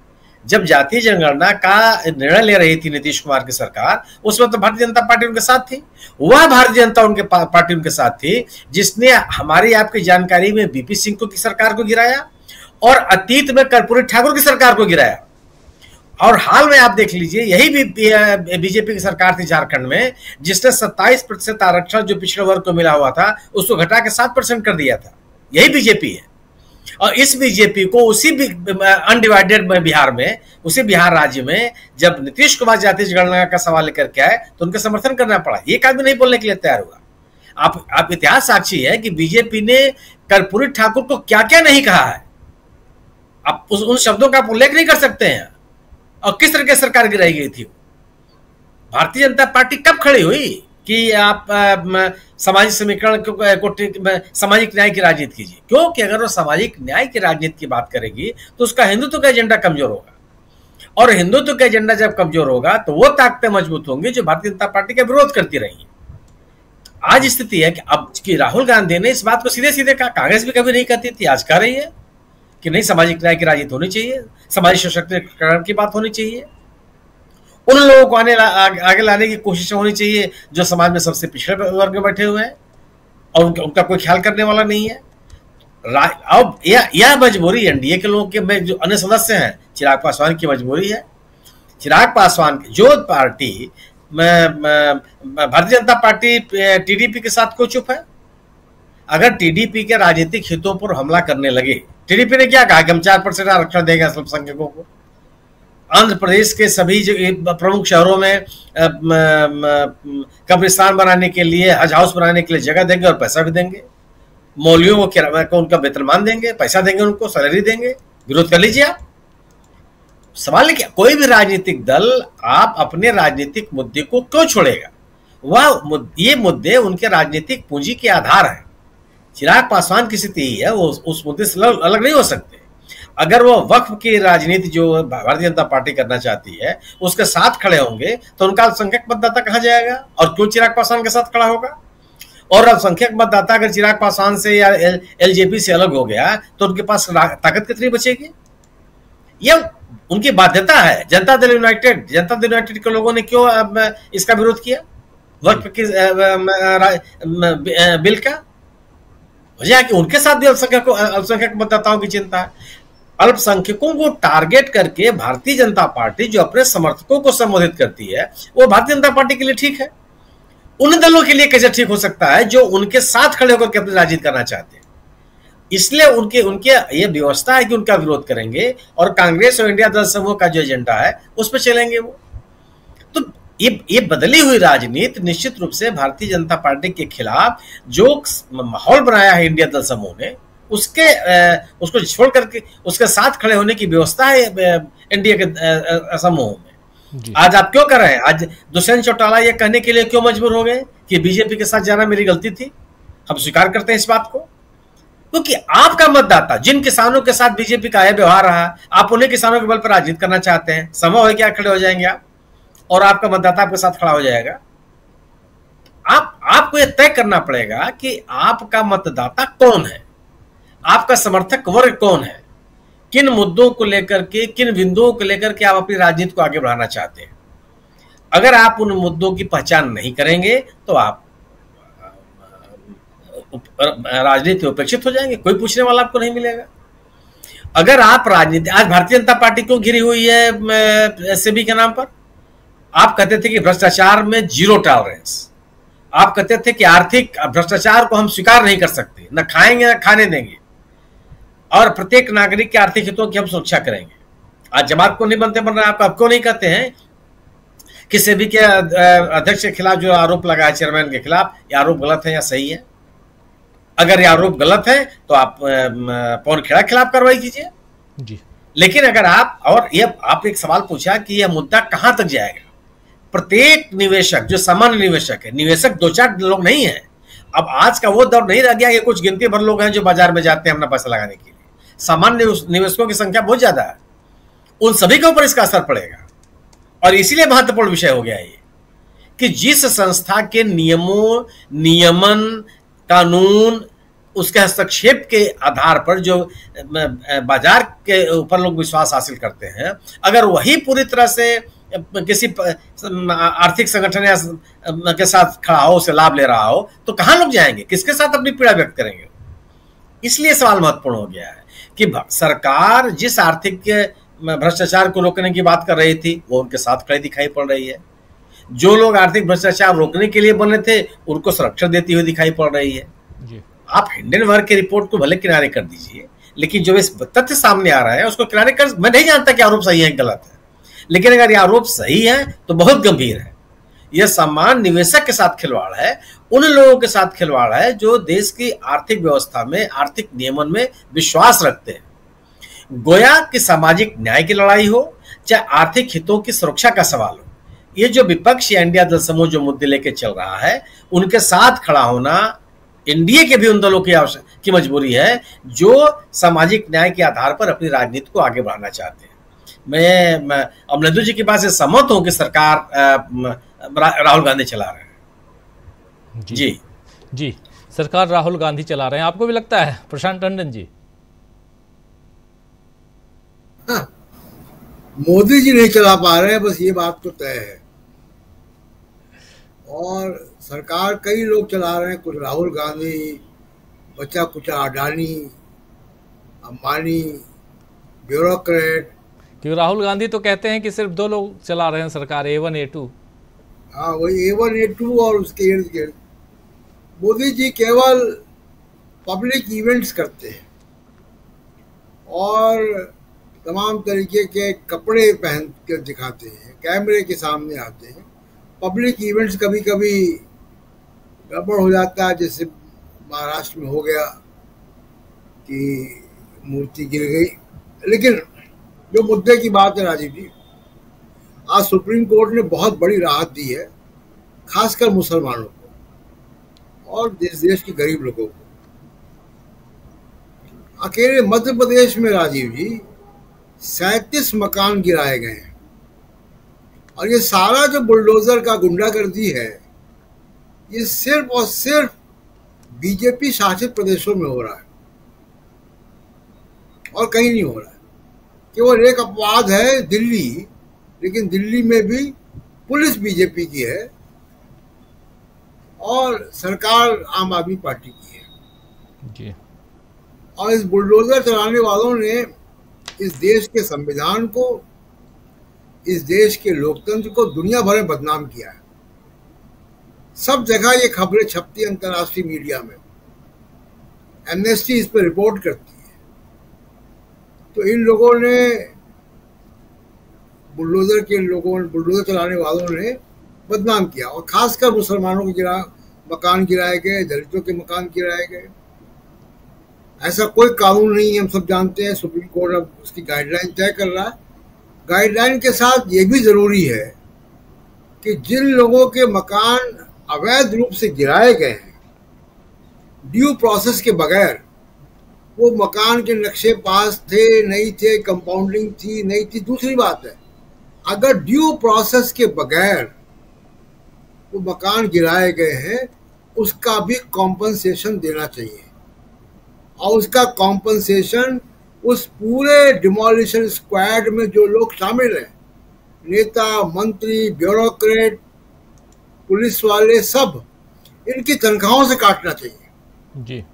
जब जातीय जनगणना का निर्णय ले रही थी नीतीश कुमार की सरकार, उसमें तो भारतीय जनता पार्टी उनके साथ थी। वह भारतीय जनता पार्टी उनके साथ थी जिसने हमारी आपकी जानकारी में बीपी सिंह की सरकार को गिराया और अतीत में कर्पूरी ठाकुर की सरकार को गिराया। और हाल में आप देख लीजिए, यही भी बीजेपी की सरकार थी झारखंड में, जिसने 27% आरक्षण जो पिछड़े वर्ग को मिला हुआ था उसको घटा के 7% कर दिया था। यही बीजेपी है। और इस बीजेपी को उसी अनडिवाइडेड में बिहार में, उसी बिहार राज्य में जब नीतीश कुमार जातीय जनगणना का सवाल लेकर के आए तो उनका समर्थन करना पड़ा। एक आदमी नहीं बोलने के लिए तैयार हुआ। आप इतिहास साक्षी है कि बीजेपी ने कर्पूरी ठाकुर को क्या क्या नहीं कहा है। आप उन शब्दों का उल्लेख नहीं कर सकते हैं। और किस तरह की सरकार गिराई गई थी। भारतीय जनता पार्टी कब खड़ी हुई कि आप सामाजिक समीकरण को सामाजिक न्याय की राजनीति कीजिए? क्योंकि अगर वो सामाजिक न्याय की राजनीति की बात करेगी तो उसका हिंदुत्व का एजेंडा कमजोर होगा। और हिंदुत्व का एजेंडा जब कमजोर होगा तो वो ताकतें मजबूत होंगी जो भारतीय जनता पार्टी का विरोध करती रही। आज स्थिति है कि अब कि राहुल गांधी ने इस बात को सीधे सीधे कहा। कांग्रेस भी कभी नहीं कहती थी, आज कह रही है कि नहीं, सामाजिक न्याय की राजनीति होनी चाहिए, सामाजिक सशक्तिकरण की बात होनी चाहिए, उन लोगों को आगे लाने की कोशिश होनी चाहिए जो समाज में सबसे पिछड़े वर्ग में बैठे हुए हैं और उनका कोई ख्याल करने वाला नहीं है। अब यह मजबूरी एनडीए के लोगों के में जो अन्य सदस्य हैं, चिराग पासवान की मजबूरी है। चिराग पासवान जो party Bharatiya Janata party TDP के साथ क्यों चुप है? अगर टीडीपी के राजनीतिक हितों पर हमला करने लगे, टीडीपी ने क्या कहा कि हम 4% आरक्षण देंगे अल्पसंख्यकों को। आंध्र प्रदेश के सभी प्रमुख शहरों में कब्रिस्तान बनाने के लिए, हज हाउस बनाने के लिए जगह देंगे और पैसा भी देंगे। मौलवियों को उनका वेतनमान देंगे, पैसा देंगे, उनको सैलरी देंगे। विरोध कर लीजिए आप। सवाल है कि कोई भी राजनीतिक दल आप अपने राजनीतिक मुद्दे को क्यों छोड़ेगा? ये मुद्दे उनके राजनीतिक पूंजी के आधार है। चिराग पासवान की स्थिति है, वो उस मुद्दे से अलग नहीं हो सकते। अगर वो वक्फ की राजनीति जो भारतीय जनता पार्टी करना चाहती है उसके साथ खड़े होंगे तो उनका अल्पसंख्यक मतदाता कहां जाएगा? और क्यों चिराग पासवान के साथ खड़ा होगा? और अल्पसंख्यक मतदाता अगर चिराग पासवान से या एलजेपी से अलग हो गया तो उनके पास ताकत कितनी बचेगी? यह उनकी बाध्यता है। जनता दल यूनाइटेड के लोगों ने क्यों इसका विरोध किया, वक्फ की बिल का? वजह है कि उनके साथ भी अल्पसंख्यक मतदाताओं की चिंता है। अल्पसंख्यकों को टारगेट करके भारतीय जनता पार्टी जो अपने समर्थकों को संबोधित करती है वो भारतीय जनता पार्टी के लिए ठीक है। उन दलों के लिए कैसे ठीक हो सकता है जो उनके साथ खड़े होकर के अपनी राजनीति करना चाहते हैं? इसलिए उनके ये व्यवस्था है कि उनका विरोध करेंगे और कांग्रेस और इंडिया दल समूह का जो एजेंडा है उस पर चलेंगे वो। तो ये बदली हुई राजनीति निश्चित रूप से भारतीय जनता पार्टी के खिलाफ जो माहौल बनाया है इंडिया दल समूह ने, उसको छोड़ करके उसके साथ खड़े होने की व्यवस्था है एनडीए के समूह में। आज आप क्यों कर रहे हैं? आज दुष्यंत चौटाला ये कहने के लिए क्यों मजबूर हो गए कि बीजेपी के साथ जाना मेरी गलती थी? हम स्वीकार करते हैं इस बात को, क्योंकि आपका मतदाता जिन किसानों के साथ बीजेपी का है व्यवहार रहा, आप उन्हीं किसानों के बल पर राजनीति करना चाहते हैं। संभव है क्या खड़े हो जाएंगे आप और आपका मतदाता आपके साथ खड़ा हो जाएगा? आपको यह तय करना पड़ेगा कि आपका मतदाता कौन है, आपका समर्थक वर्ग कौन है, किन मुद्दों को लेकर के, किन बिंदुओं को लेकर के आप अपनी राजनीति को आगे बढ़ाना चाहते हैं। अगर आप उन मुद्दों की पहचान नहीं करेंगे तो आप राजनीति उपेक्षित हो जाएंगे, कोई पूछने वाला आपको नहीं मिलेगा। अगर आप राजनीति, आज भारतीय जनता पार्टी क्यों घिरी हुई है सेबी के नाम पर? आप कहते थे कि भ्रष्टाचार में जीरो टॉलरेंस, आप कहते थे कि आर्थिक भ्रष्टाचार को हम स्वीकार नहीं कर सकते, न खाएंगे न खाने देंगे, और प्रत्येक नागरिक के आर्थिक हितों की हम सुरक्षा करेंगे। आज जमात को नहीं बन रहा है, आप क्यों नहीं कहते हैं कि सेबी के अध्यक्ष के खिलाफ जो आरोप लगा है, चेयरमैन के खिलाफ, ये आरोप गलत है या सही है? अगर ये आरोप गलत है तो आप पवन खेड़ा के खिलाफ कार्रवाई कीजिए जी। लेकिन अगर आप एक सवाल पूछा कि यह मुद्दा कहां तक जाएगा? प्रत्येक निवेशक जो सामान्य निवेशक है, निवेशक 2-4 लोग नहीं है। अब आज का वो दौर नहीं रह गया कि कुछ गिनती भर लोग हैं जो बाजार में जाते हैं अपना पैसा लगाने के लिए। सामान्य निवेशकों की संख्या बहुत ज्यादा है, उन सभी के ऊपर इसका असर पड़ेगा। और इसीलिए महत्वपूर्ण विषय हो गया ये कि जिस संस्था के नियमों, नियमन, कानून उसके हस्तक्षेप के आधार पर जो बाजार के ऊपर लोग विश्वास हासिल करते हैं, अगर वही पूरी तरह से किसी आर्थिक संगठन या के साथ खड़ा हो, उसे लाभ ले रहा हो, तो कहां लोग जाएंगे, किसके साथ अपनी पीड़ा व्यक्त करेंगे। इसलिए सवाल महत्वपूर्ण हो गया है कि सरकार जिस आर्थिक भ्रष्टाचार को रोकने की बात कर रही थी वो उनके साथ खड़ी दिखाई पड़ रही है। जो लोग आर्थिक भ्रष्टाचार रोकने के लिए बने थे उनको संरक्षण देती हुई दिखाई पड़ रही है। आप हिंडनबर्ग की रिपोर्ट को भले किनारे कर दीजिए, लेकिन जो इस तथ्य सामने आ रहा है उसको किनारे कर, मैं नहीं जानता कि आरोप सही है गलत है, लेकिन अगर ये आरोप सही है तो बहुत गंभीर है। यह सामान्य निवेशक के साथ खिलवाड़ है, उन लोगों के साथ खिलवाड़ है जो देश की आर्थिक व्यवस्था में, आर्थिक नियमन में विश्वास रखते हैं। गोया कि सामाजिक न्याय की लड़ाई हो चाहे आर्थिक हितों की सुरक्षा का सवाल हो, ये जो विपक्ष या इंडिया दल समूह जो मुद्दे लेके चल रहा है उनके साथ खड़ा होना एनडीए के भी उन दलों की मजबूरी है जो सामाजिक न्याय के आधार पर अपनी राजनीति को आगे बढ़ाना चाहते हैं। मैं अमलेंदु जी की बात से सहमत हूं कि सरकार राहुल गांधी चला रहे हैं। जी सरकार राहुल गांधी चला रहे हैं, आपको भी लगता है प्रशांत टंडन जी? हाँ, मोदी जी नहीं चला पा रहे हैं, बस ये बात तो तय है। और सरकार कई लोग चला रहे हैं, कुछ राहुल गांधी, बच्चा कुचा अडानी, अंबानी, ब्यूरोक्रेट। क्योंकि राहुल गांधी तो कहते हैं कि सिर्फ 2 लोग चला रहे हैं सरकार, A1 A2। हाँ, वही A1 A2 और उसके इर्द गिर्द। मोदी जी केवल पब्लिक इवेंट्स करते हैं और तमाम तरीके के कपड़े पहन कर दिखाते हैं, कैमरे के सामने आते हैं। पब्लिक इवेंट्स कभी कभी गड़बड़ हो जाता है, जैसे महाराष्ट्र में हो गया कि मूर्ति गिर गई। लेकिन जो मुद्दे की बात है राजीव जी, आज सुप्रीम कोर्ट ने बहुत बड़ी राहत दी है, खासकर मुसलमानों को और देश के गरीब लोगों को। अकेले मध्य प्रदेश में राजीव जी 37 मकान गिराए गए हैं और ये सारा जो बुलडोजर का गुंडागर्दी है ये सिर्फ और सिर्फ बीजेपी शासित प्रदेशों में हो रहा है और कहीं नहीं हो रहा है। केवल एक अपवाद है दिल्ली, लेकिन दिल्ली में भी पुलिस बीजेपी की है और सरकार आम आदमी पार्टी की है। और इस बुलडोजर चलाने वालों ने इस देश के संविधान को, इस देश के लोकतंत्र को दुनिया भर में बदनाम किया है। सब जगह ये खबरें छपती है अंतर्राष्ट्रीय मीडिया में, एमनेस्टी इस पर रिपोर्ट करती है। तो इन लोगों ने, बुलडोजर चलाने वालों ने बदनाम किया और खासकर मुसलमानों के मकान गिराए गए, दलितों के मकान गिराए गए। ऐसा कोई कानून नहीं है, हम सब जानते हैं। सुप्रीम कोर्ट अब उसकी गाइडलाइन तय कर रहा है। गाइडलाइन के साथ ये भी जरूरी है कि जिन लोगों के मकान अवैध रूप से गिराए गए हैं, ड्यू प्रोसेस के बगैर, वो मकान के नक्शे पास थे नहीं थे, कंपाउंडिंग थी नहीं थी, दूसरी बात है। अगर ड्यू प्रोसेस के बगैर वो मकान गिराए गए हैं, उसका भी कॉम्पनसेशन देना चाहिए और उसका कॉम्पनसेशन उस पूरे डिमोलिशन स्क्वाड में जो लोग शामिल हैं, नेता, मंत्री, ब्यूरोक्रेट, पुलिस वाले, सब इनकी तनख्वाहों से काटना चाहिए जी।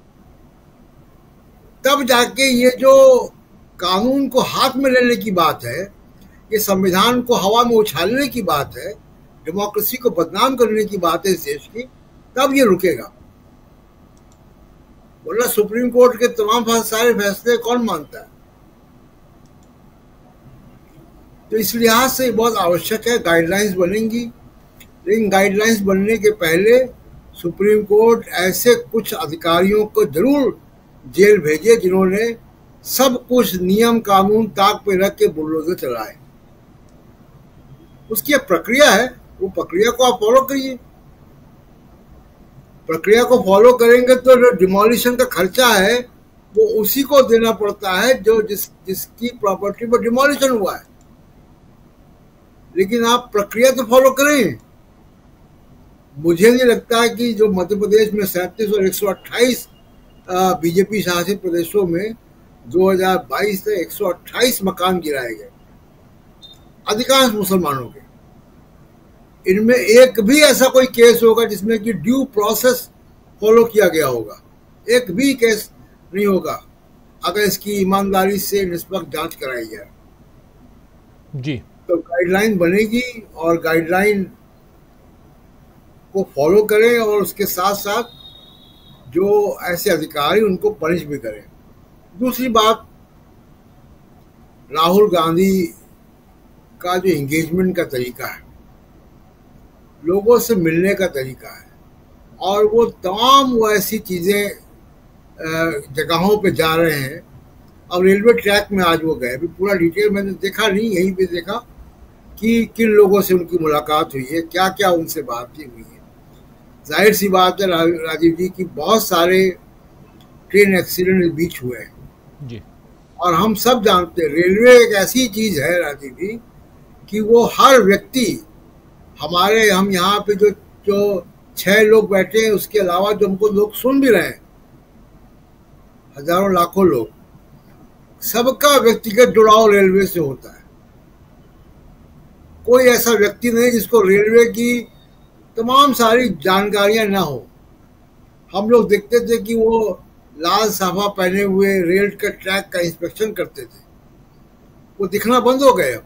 तब जाके ये जो कानून को हाथ में लेने की बात है, ये संविधान को हवा में उछालने की बात है, डेमोक्रेसी को बदनाम करने की बात है इस देश की, तब ये रुकेगा। बोला सुप्रीम कोर्ट के तमाम सारे फैसले कौन मानता है? तो इस लिहाज से बहुत आवश्यक है, गाइडलाइंस बनेंगी, लेकिन गाइडलाइंस बनने के पहले सुप्रीम कोर्ट ऐसे कुछ अधिकारियों को जरूर जेल भेजे जिन्होंने सब कुछ नियम कानून ताक पे रख के बुलडोजर चलाए। उसकी एक प्रक्रिया है, वो प्रक्रिया को आप फॉलो करिए। प्रक्रिया को फॉलो करेंगे तो जो डिमोलिशन का खर्चा है वो उसी को देना पड़ता है जो जिसकी प्रॉपर्टी पर डिमोलिशन हुआ है। लेकिन आप प्रक्रिया तो फॉलो करें। मुझे नहीं लगता है कि जो मध्य प्रदेश में 37 और 128 बीजेपी शासित प्रदेशों में 2022 तक 128 मकान गिराए गए, अधिकांश मुसलमानों के। इनमें एक भी ऐसा कोई केस होगा जिसमें कि ड्यू प्रोसेस फॉलो किया गया होगा, एक भी केस नहीं होगा अगर इसकी ईमानदारी से निष्पक्ष जांच कराई जाए। जी। तो गाइडलाइन बनेगी और गाइडलाइन को फॉलो करें और उसके साथ साथ जो ऐसे अधिकारी उनको पनिश भी करें। दूसरी बात, राहुल गांधी का जो एंगेजमेंट का तरीका है, लोगों से मिलने का तरीका है, और वो तमाम वो ऐसी चीज़ें जगहों पे जा रहे हैं। अब रेलवे ट्रैक में आज वो गए, अभी पूरा डिटेल मैंने देखा नहीं, यहीं पे देखा कि किन लोगों से उनकी मुलाकात हुई है, क्या क्या उनसे बातचीत हुई है। जाहिर सी बात है राजीव जी की बहुत सारे ट्रेन एक्सीडेंट इस बीच हुए हैं जी। और हम सब जानते हैं रेलवे एक ऐसी चीज है राजीव जी कि वो हर व्यक्ति, हम यहाँ पे जो 6 लोग बैठे हैं, उसके अलावा जो हमको लोग सुन भी रहे हैं, हजारों लाखों लोग, सबका व्यक्तिगत जुड़ाव रेलवे से होता है। कोई ऐसा व्यक्ति नहीं जिसको रेलवे की तमाम सारी जानकारियां ना हो। हम लोग देखते थे कि वो लाल साफा पहने हुए रेल के ट्रैक का इंस्पेक्शन करते थे, वो दिखना बंद हो गए।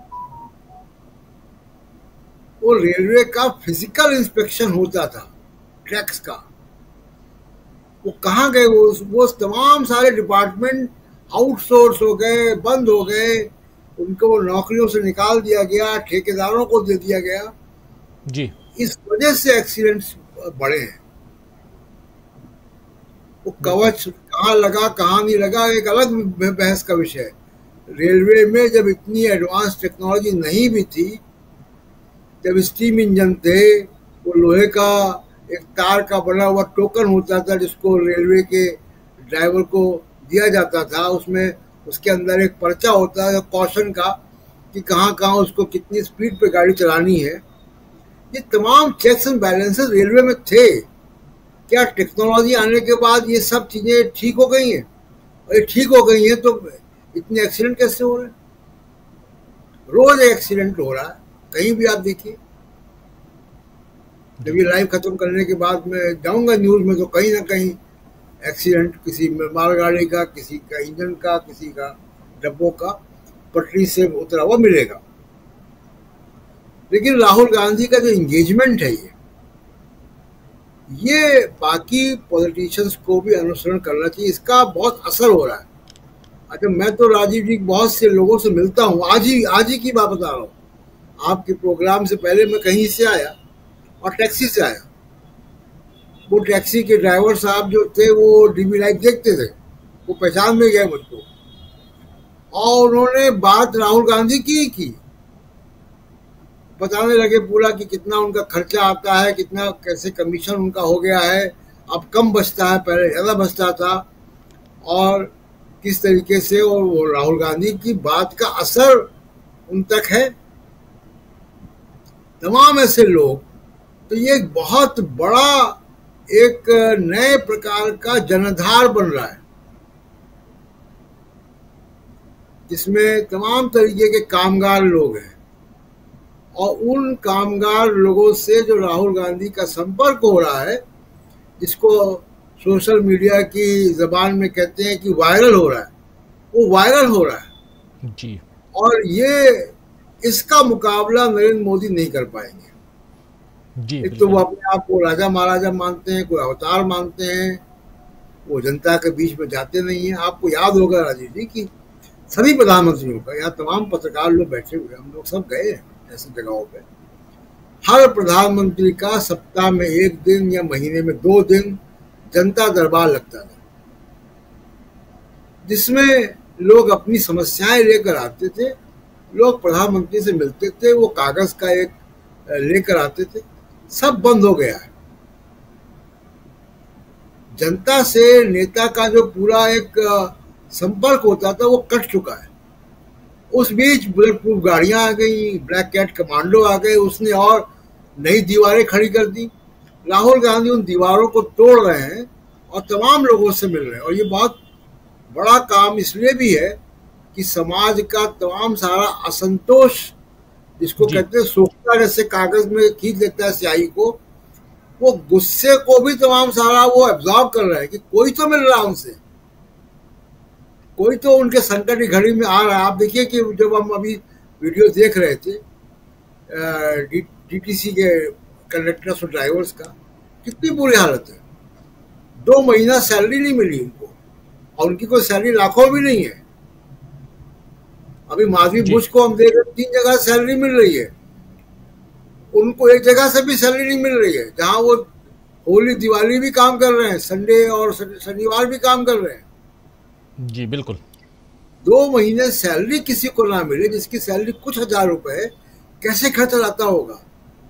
वो रेलवे का फिजिकल इंस्पेक्शन होता था ट्रैक्स का, वो कहाँ गए? वो तमाम सारे डिपार्टमेंट आउटसोर्स हो गए, बंद हो गए, उनको नौकरियों से निकाल दिया गया, ठेकेदारों को दे दिया गया जी। इस वजह से एक्सीडेंट्स बढ़े हैं। वो कवच कहाँ लगा कहाँ नहीं लगा एक अलग बहस का विषय है। रेलवे में जब इतनी एडवांस टेक्नोलॉजी नहीं भी थी, जब स्टीम इंजन थे, वो लोहे का एक तार का बना हुआ टोकन होता था जिसको रेलवे के ड्राइवर को दिया जाता था, उसमें उसके अंदर एक पर्चा होता है कॉशन का कि कहाँ कहाँ उसको कितनी स्पीड पे गाड़ी चलानी है। ये तमाम चेक्स एंड बैलेंसेस रेलवे में थे। क्या टेक्नोलॉजी आने के बाद ये सब चीज़ें ठीक हो गई हैं? और ये ठीक हो गई हैं तो इतने एक्सीडेंट कैसे हो रहे हैं? रोज एक्सीडेंट हो रहा है, कहीं भी आप देखिए। जब ये लाइव खत्म करने के बाद मैं जाऊंगा न्यूज में तो कहीं ना कहीं एक्सीडेंट, किसी मालगाड़ी का, किसी का इंजन का, किसी का डब्बों का पटरी से उतरा हुआ मिलेगा। लेकिन राहुल गांधी का जो एंगेजमेंट है ये बाकी पॉलिटिशियंस को भी अनुसरण करना चाहिए। इसका बहुत असर हो रहा है। अच्छा, मैं तो राजीव जी बहुत से लोगों से मिलता हूँ, आज ही की बात बता रहा हूँ। आपके प्रोग्राम से पहले मैं कहीं से आया और टैक्सी से आया। वो टैक्सी के ड्राइवर साहब जो थे वो डीवी लाइव देखते थे, वो पहचान में गए मुझको और उन्होंने बात राहुल गांधी की बताने लगे पूरा कि कितना उनका खर्चा आता है, कितना कैसे कमीशन उनका हो गया है, अब कम बचता है, पहले ज़्यादा बचता था, और किस तरीके से और वो राहुल गांधी की बात का असर उन तक है। तमाम ऐसे लोग, तो ये एक बहुत बड़ा एक नए प्रकार का जनाधार बन रहा है जिसमें तमाम तरीके के कामगार लोग हैं और उन कामगार लोगों से जो राहुल गांधी का संपर्क हो रहा है, जिसको सोशल मीडिया की जबान में कहते हैं कि वायरल हो रहा है, वो वायरल हो रहा है जी। और इसका मुकाबला नरेंद्र मोदी नहीं कर पाएंगे जी। एक तो वो अपने आप को राजा महाराजा मानते हैं, कोई अवतार मानते हैं, वो जनता के बीच में जाते नहीं हैं। आपको याद होगा राजीव जी की सभी प्रधानमंत्रियों का, यहाँ तमाम पत्रकार लोग बैठे हुए, हम लोग सब गए हैं ऐसी जगहों पे। हर प्रधानमंत्री का सप्ताह में 1 दिन या महीने में 2 दिन जनता दरबार लगता था जिसमें लोग अपनी समस्याएं लेकर आते थे, लोग प्रधानमंत्री से मिलते थे, वो कागज का एक लेकर आते थे। सब बंद हो गया है। जनता से नेता का जो पूरा एक संपर्क होता था वो कट चुका है। उस बीच बुलेट प्रूफ गाड़ियां आ गई, ब्लैक कैट कमांडो आ गए, उसने और नई दीवारें खड़ी कर दी। राहुल गांधी उन दीवारों को तोड़ रहे हैं और तमाम लोगों से मिल रहे हैं। और ये बहुत बड़ा काम इसलिए भी है कि समाज का तमाम सारा असंतोष, जिसको कहते हैं सोखता जैसे कागज में खींच लेता है स्याही को, वो गुस्से को भी तमाम सारा वो एब्जॉर्ब कर रहा है कि कोई तो मिल रहा है उनसे, कोई तो उनके संकट की घड़ी में आ रहा है। आप देखिए कि जब हम अभी वीडियो देख रहे थे डीटीसी के कंडक्टर्स और ड्राइवर्स का, कितनी बुरी हालत है। 2 महीना सैलरी नहीं मिली उनको, और उनकी कोई सैलरी लाखों भी नहीं है। अभी माधवी बुश को हम देख रहे 3 जगह सैलरी मिल रही है, उनको एक जगह से भी सैलरी नहीं मिल रही है, जहां वो होली दिवाली भी काम कर रहे हैं, संडे और शनिवार भी काम कर रहे हैं। जी बिल्कुल। 2 महीने सैलरी किसी को ना मिले, जिसकी सैलरी कुछ हजार रुपए, कैसे खर्च आता होगा।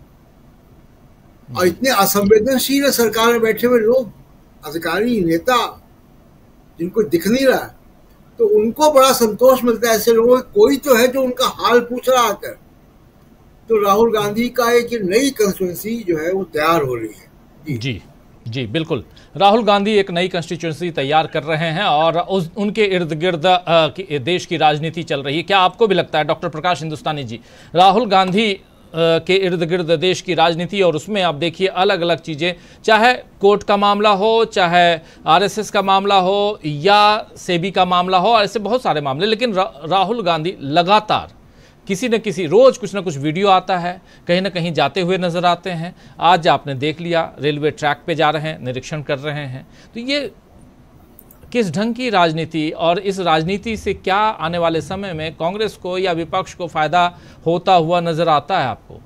और इतने असंवेदनशील है सरकार में बैठे हुए लोग, अधिकारी, नेता, जिनको दिख नहीं रहा, तो उनको बड़ा संतोष मिलता है ऐसे लोगों को। कोई तो है जो उनका हाल पूछ रहा आकर। तो राहुल गांधी का एक नई कंस्टिट्यूंसी जो है वो तैयार हो रही है। जी बिल्कुल, राहुल गांधी एक नई कंस्टिट्यूंसी तैयार कर रहे हैं और उनके इर्द गिर्द देश की राजनीति चल रही है। क्या आपको भी लगता है डॉक्टर प्रकाश हिंदुस्तानी जी, राहुल गांधी के इर्द गिर्द देश की राजनीति, और उसमें आप देखिए अलग अलग चीज़ें, चाहे कोर्ट का मामला हो, चाहे आरएसएस का मामला हो, या सेबी का मामला हो, ऐसे बहुत सारे मामले, लेकिन राहुल गांधी लगातार किसी न किसी, रोज कुछ ना कुछ वीडियो आता है, कहीं ना कहीं जाते हुए नजर आते हैं। आज आपने देख लिया रेलवे ट्रैक पे जा रहे हैं, निरीक्षण कर रहे हैं। तो ये किस ढंग की राजनीति, और इस राजनीति से क्या आने वाले समय में कांग्रेस को या विपक्ष को फायदा होता हुआ नजर आता है आपको?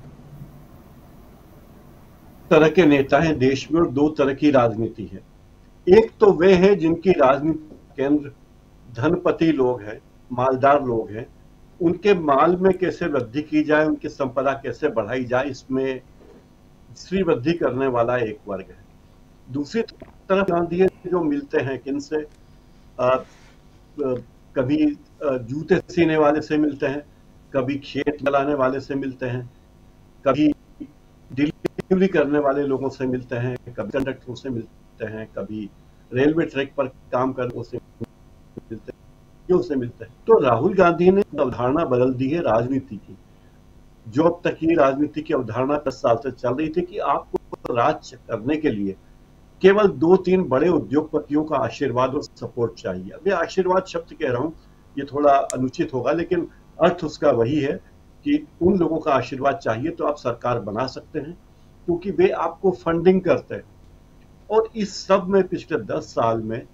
तरह के नेता हैं देश में, और 2 तरह की राजनीति है। एक तो वे हैं जिनकी राजनीति केंद्र धनपति लोग हैं, मालदार लोग हैं, उनके माल में कैसे वृद्धि की जाए, उनकी संपदा कैसे बढ़ाई जाए, इसमें श्री वृद्धि करने वाला एक वर्ग है। दूसरी तरफ गांधी जो मिलते हैं किनसे, कभी जूते सीने वाले से मिलते हैं, कभी खेत चलाने वाले से मिलते हैं, कभी डिलीवरी करने वाले लोगों से मिलते हैं, कभी कंडक्टरों से मिलते हैं, कभी रेलवे ट्रैक पर काम करने से मिलते हैं, से मिलते हैं। तो राहुल गांधी ने अवधारणा बदल दी है राजनीति की। जो अब तक ये राजनीति की अवधारणा 10 साल से चल रही थी कि आपको राज करने के लिए केवल 2-3 बड़े उद्योगपतियों का आशीर्वाद और सपोर्ट चाहिए। मैं आशीर्वाद शब्द कह रहा हूं, ये थोड़ा अनुचित होगा, लेकिन अर्थ उसका वही है कि उन लोगों का आशीर्वाद चाहिए तो आप सरकार बना सकते हैं, क्योंकि वे आपको फंडिंग करते हैं। और इस सब में पिछले 10 साल में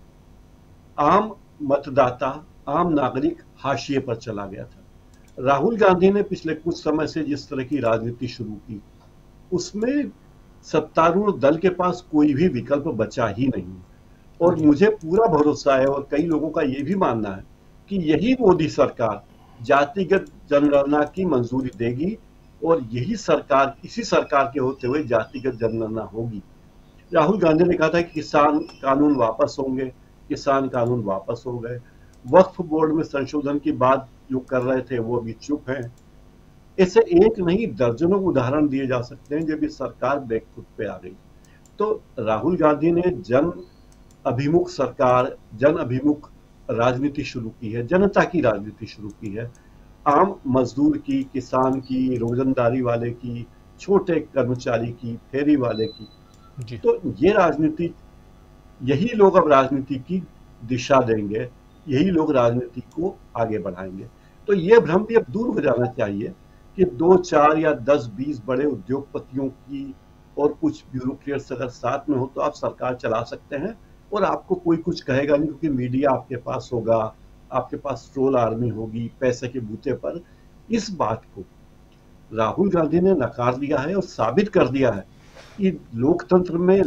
आम मतदाता, आम नागरिक हाशिए पर चला गया था। राहुल गांधी ने पिछले कुछ समय से जिस तरह की राजनीति शुरू की, उसमें सत्तारूढ़ दल के पास कोई भी विकल्प बचा ही नहीं। और मुझे पूरा भरोसा है, और कई लोगों का यह भी मानना है, कि यही मोदी सरकार जातिगत जनगणना की मंजूरी देगी, और यही सरकार, इसी सरकार के होते हुए जातिगत जनगणना होगी। राहुल गांधी ने कहा था कि किसान कानून वापस होंगे, किसान कानून वापस हो गए। वक्फ बोर्ड में संशोधन की बात जो कर रहे थे वो अभी चुप हैं। ऐसे एक नहीं दर्जनों उदाहरण दिए जा सकते हैं जब ये सरकार बैकफुट पे आ गई। तो राहुल गांधी ने जन अभिमुख सरकार, जन अभिमुख राजनीति शुरू की है, जनता की राजनीति शुरू की है, आम मजदूर की, किसान की, रोजंदारी वाले की, छोटे कर्मचारी की, फेरी वाले की। तो ये राजनीति, यही लोग अब राजनीति की दिशा देंगे, यही लोग राजनीति को आगे बढ़ाएंगे। तो ये भ्रम भी अब दूर हो जाना चाहिए कि 2, 4 या 10, 20 बड़े उद्योगपतियों की और कुछ ब्यूरोक्रेट्स अगर साथ में हो तो आप सरकार चला सकते हैं और आपको कोई कुछ कहेगा नहीं, क्योंकि मीडिया आपके पास होगा, आपके पास ट्रोल आर्मी होगी पैसे के बूते पर। इस बात को राहुल गांधी ने नकार दिया है और साबित कर दिया है कि लोकतंत्र में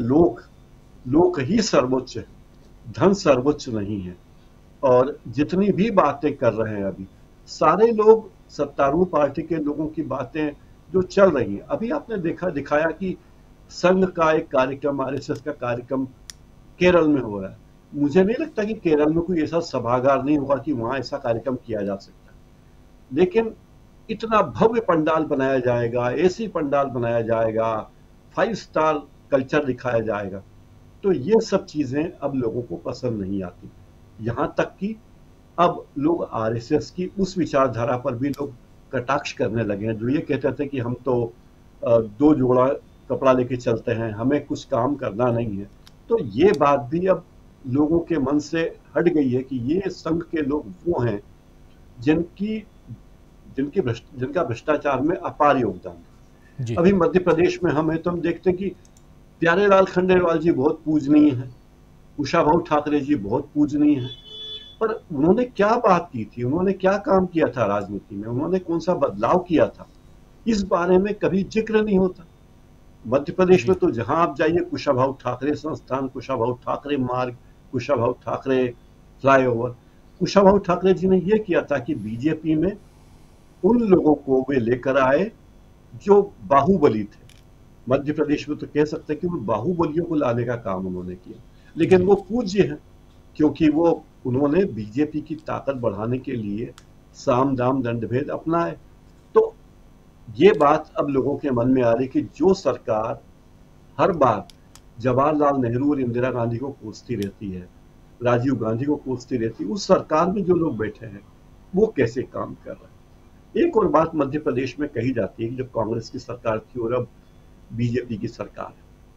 लोक ही सर्वोच्च है, धन सर्वोच्च नहीं है। और जितनी भी बातें कर रहे हैं अभी सारे लोग, सत्तारूढ़ पार्टी के लोगों की बातें जो चल रही हैं, अभी आपने दिखाया कि संघ का एक कार्यक्रम, आरएसएस का कार्यक्रम केरल में हो रहा है। मुझे नहीं लगता कि केरल में कोई ऐसा सभागार नहीं होगा कि वहां ऐसा कार्यक्रम किया जा सकता है, लेकिन इतना भव्य पंडाल बनाया जाएगा, एसी पंडाल बनाया जाएगा, 5 स्टार कल्चर दिखाया जाएगा। तो ये सब चीजें अब लोगों को पसंद नहीं आती। यहाँ तक कि अब लोग आरएसएस की उस विचारधारा पर भी लोग कटाक्ष करने लगे हैं, जो ये कहते थे कि हम तो 2 जोड़ा कपड़ा लेके चलते हैं, हमें कुछ काम करना नहीं है। तो ये बात भी अब लोगों के मन से हट गई है कि ये संघ के लोग वो हैं जिनका भ्रष्टाचार में अपार योगदान है। अभी मध्य प्रदेश में हम हैं तो हम देखते हैं कि प्यारेलाल खंडेलवाल जी बहुत पूजनीय हैं, कुशाभाऊ ठाकरे जी बहुत पूजनीय हैं, पर उन्होंने क्या बात की थी, उन्होंने क्या काम किया था राजनीति में, उन्होंने कौन सा बदलाव किया था, इस बारे में कभी जिक्र नहीं होता। मध्य प्रदेश में तो जहां आप जाइए, कुशाभाऊ ठाकरे संस्थान, कुशाभाऊ ठाकरे मार्ग, कुशाभाऊ ठाकरे फ्लाईओवर, कुशाभाऊ ठाकरे जी ने यह किया था कि बीजेपी में उन लोगों को वे लेकर आए जो बाहुबली थे। मध्य प्रदेश में तो कह सकते हैं कि उन बाहुबलियों को लाने का काम उन्होंने किया, लेकिन वो पूज्य हैं क्योंकि वो उन्होंने बीजेपी की ताकत बढ़ाने के लिए साम दाम दंड भेद अपनाए। तो ये बात अब लोगों के मन में आ रही कि जो सरकार हर बार जवाहरलाल नेहरू और इंदिरा गांधी को कोसती रहती है, राजीव गांधी को कोसती रहती है, उस सरकार में जो लोग बैठे हैं वो कैसे काम कर रहे हैं। एक और बात मध्य प्रदेश में कही जाती है कि जब कांग्रेस की सरकार थी और अब बीजेपी की सरकार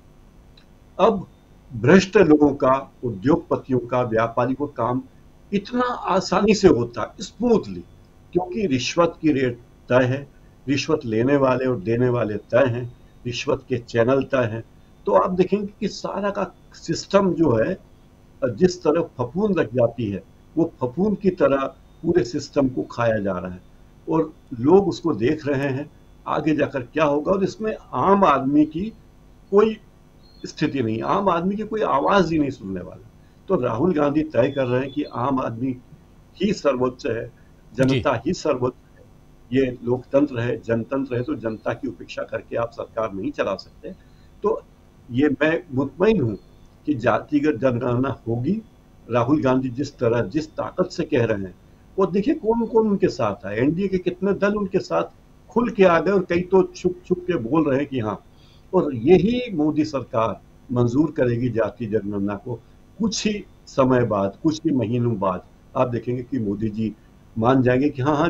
है, अब भ्रष्ट लोगों का, उद्योगपतियों का, व्यापारी को काम इतना आसानी से होता, स्मूथली, क्योंकि रिश्वत की रेट तय है, रिश्वत लेने वाले और देने वाले तय हैं, रिश्वत के चैनल तय हैं। तो आप देखेंगे कि सारा का सिस्टम जो है, जिस तरह फफूंद लग जाती है, वो फफूंद की तरह पूरे सिस्टम को खाया जा रहा है और लोग उसको देख रहे हैं आगे जाकर क्या होगा। और इसमें आम आदमी की कोई स्थिति नहीं, आम आदमी की कोई आवाज ही नहीं सुनने वाला। तो राहुल गांधी तय कर रहे हैं कि आम आदमी ही सर्वोच्च है, जनता ही सर्वोच्च है, ये लोकतंत्र है, जनतंत्र है, तो जनता की उपेक्षा करके आप सरकार नहीं चला सकते। तो ये मैं मुतमईन हूं कि जातिगत जनगणना होगी। राहुल गांधी जिस तरह, जिस ताकत से कह रहे हैं, वो देखिए कौन कौन उनके साथ है, एनडीए के कितने दल उनके साथ खुल के आ गए और कई तो छुप छुप के बोल रहे हैं कि हाँ, और यही मोदी सरकार मंजूर करेगी जाति जनगणना को। कुछ ही समय बाद, कुछ ही महीनों बाद आप देखेंगे कि मोदी जी मान जाएंगे कि हाँ हाँ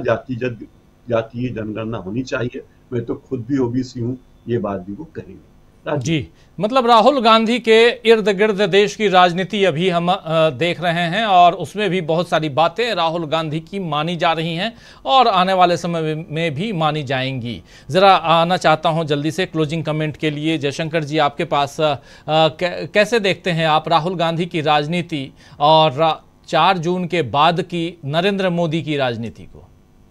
जातीय जनगणना होनी चाहिए, मैं तो खुद भी ओबीसी हूँ, ये बात भी वो कहेंगे। जी, मतलब राहुल गांधी के इर्द गिर्द देश की राजनीति अभी हम देख रहे हैं और उसमें भी बहुत सारी बातें राहुल गांधी की मानी जा रही हैं और आने वाले समय में भी मानी जाएंगी। ज़रा आना चाहता हूं जल्दी से क्लोजिंग कमेंट के लिए जयशंकर जी आपके पास। कैसे देखते हैं आप राहुल गांधी की राजनीति और 4 जून के बाद की नरेंद्र मोदी की राजनीति को?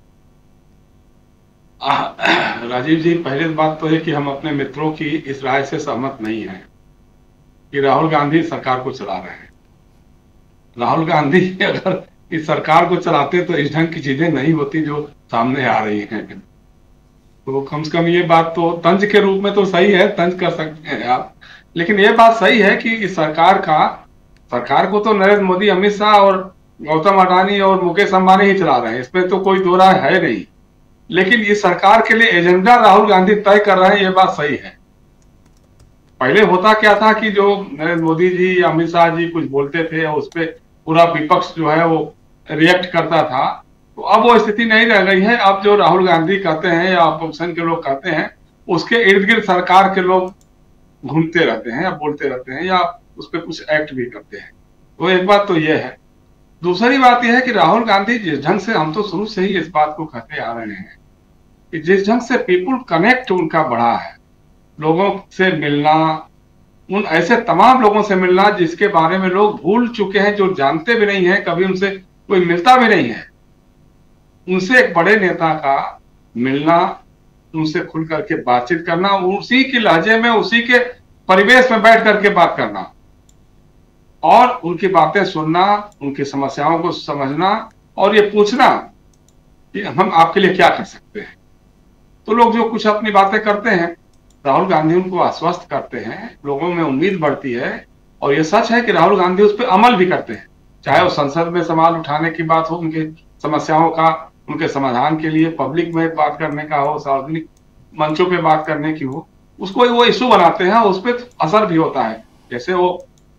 राजीव जी, पहले बात तो है कि हम अपने मित्रों की इस राय से सहमत नहीं हैं कि राहुल गांधी सरकार को चला रहे हैं। राहुल गांधी अगर इस सरकार को चलाते तो इस ढंग की चीजें नहीं होती जो सामने आ रही हैं। तो कम से कम ये बात तो तंज के रूप में तो सही है, तंज कर सकते हैं आप, लेकिन ये बात सही है कि इस सरकार को तो नरेंद्र मोदी, अमित शाह और गौतम अडानी और मुकेश अंबानी ही चला रहे हैं, इसमें तो कोई दो राय है नहीं। लेकिन इस सरकार के लिए एजेंडा राहुल गांधी तय कर रहे हैं, ये बात सही है। पहले होता क्या था कि जो नरेंद्र मोदी जी या अमित शाह जी कुछ बोलते थे और उस पर पूरा विपक्ष जो है वो रिएक्ट करता था, तो अब वो स्थिति नहीं रह गई है। अब जो राहुल गांधी कहते हैं या अपोजिशन के लोग कहते हैं, उसके इर्द गिर्द सरकार के लोग घूमते रहते हैं या बोलते रहते हैं या उस पर कुछ एक्ट भी करते हैं। तो एक बात तो ये है। दूसरी बात यह है कि राहुल गांधी जिस ढंग से, हम तो शुरू से ही इस बात को कहते आ रहे हैं कि जिस ढंग से पीपुल कनेक्ट उनका बढ़ा है, लोगों से मिलना, उन ऐसे तमाम लोगों से मिलना जिसके बारे में लोग भूल चुके हैं, जो जानते भी नहीं है, कभी उनसे कोई मिलता भी नहीं है, उनसे एक बड़े नेता का मिलना, उनसे खुल करके बातचीत करना, उसी के लहजे में, उसी के परिवेश में बैठ करके बात करना और उनकी बातें सुनना, उनकी समस्याओं को समझना और ये पूछना कि हम आपके लिए क्या कर सकते हैं। तो लोग जो कुछ अपनी बातें करते हैं, राहुल गांधी उनको आश्वस्त करते हैं, लोगों में उम्मीद बढ़ती है। और ये सच है कि राहुल गांधी उस पर अमल भी करते हैं, चाहे वो संसद में सवाल उठाने की बात हो, उनके समस्याओं का, उनके समाधान के लिए पब्लिक में बात करने का हो, सार्वजनिक मंचों पे बात करने की हो, उसको वो इशू बनाते हैं, उस पर असर भी होता है। जैसे वो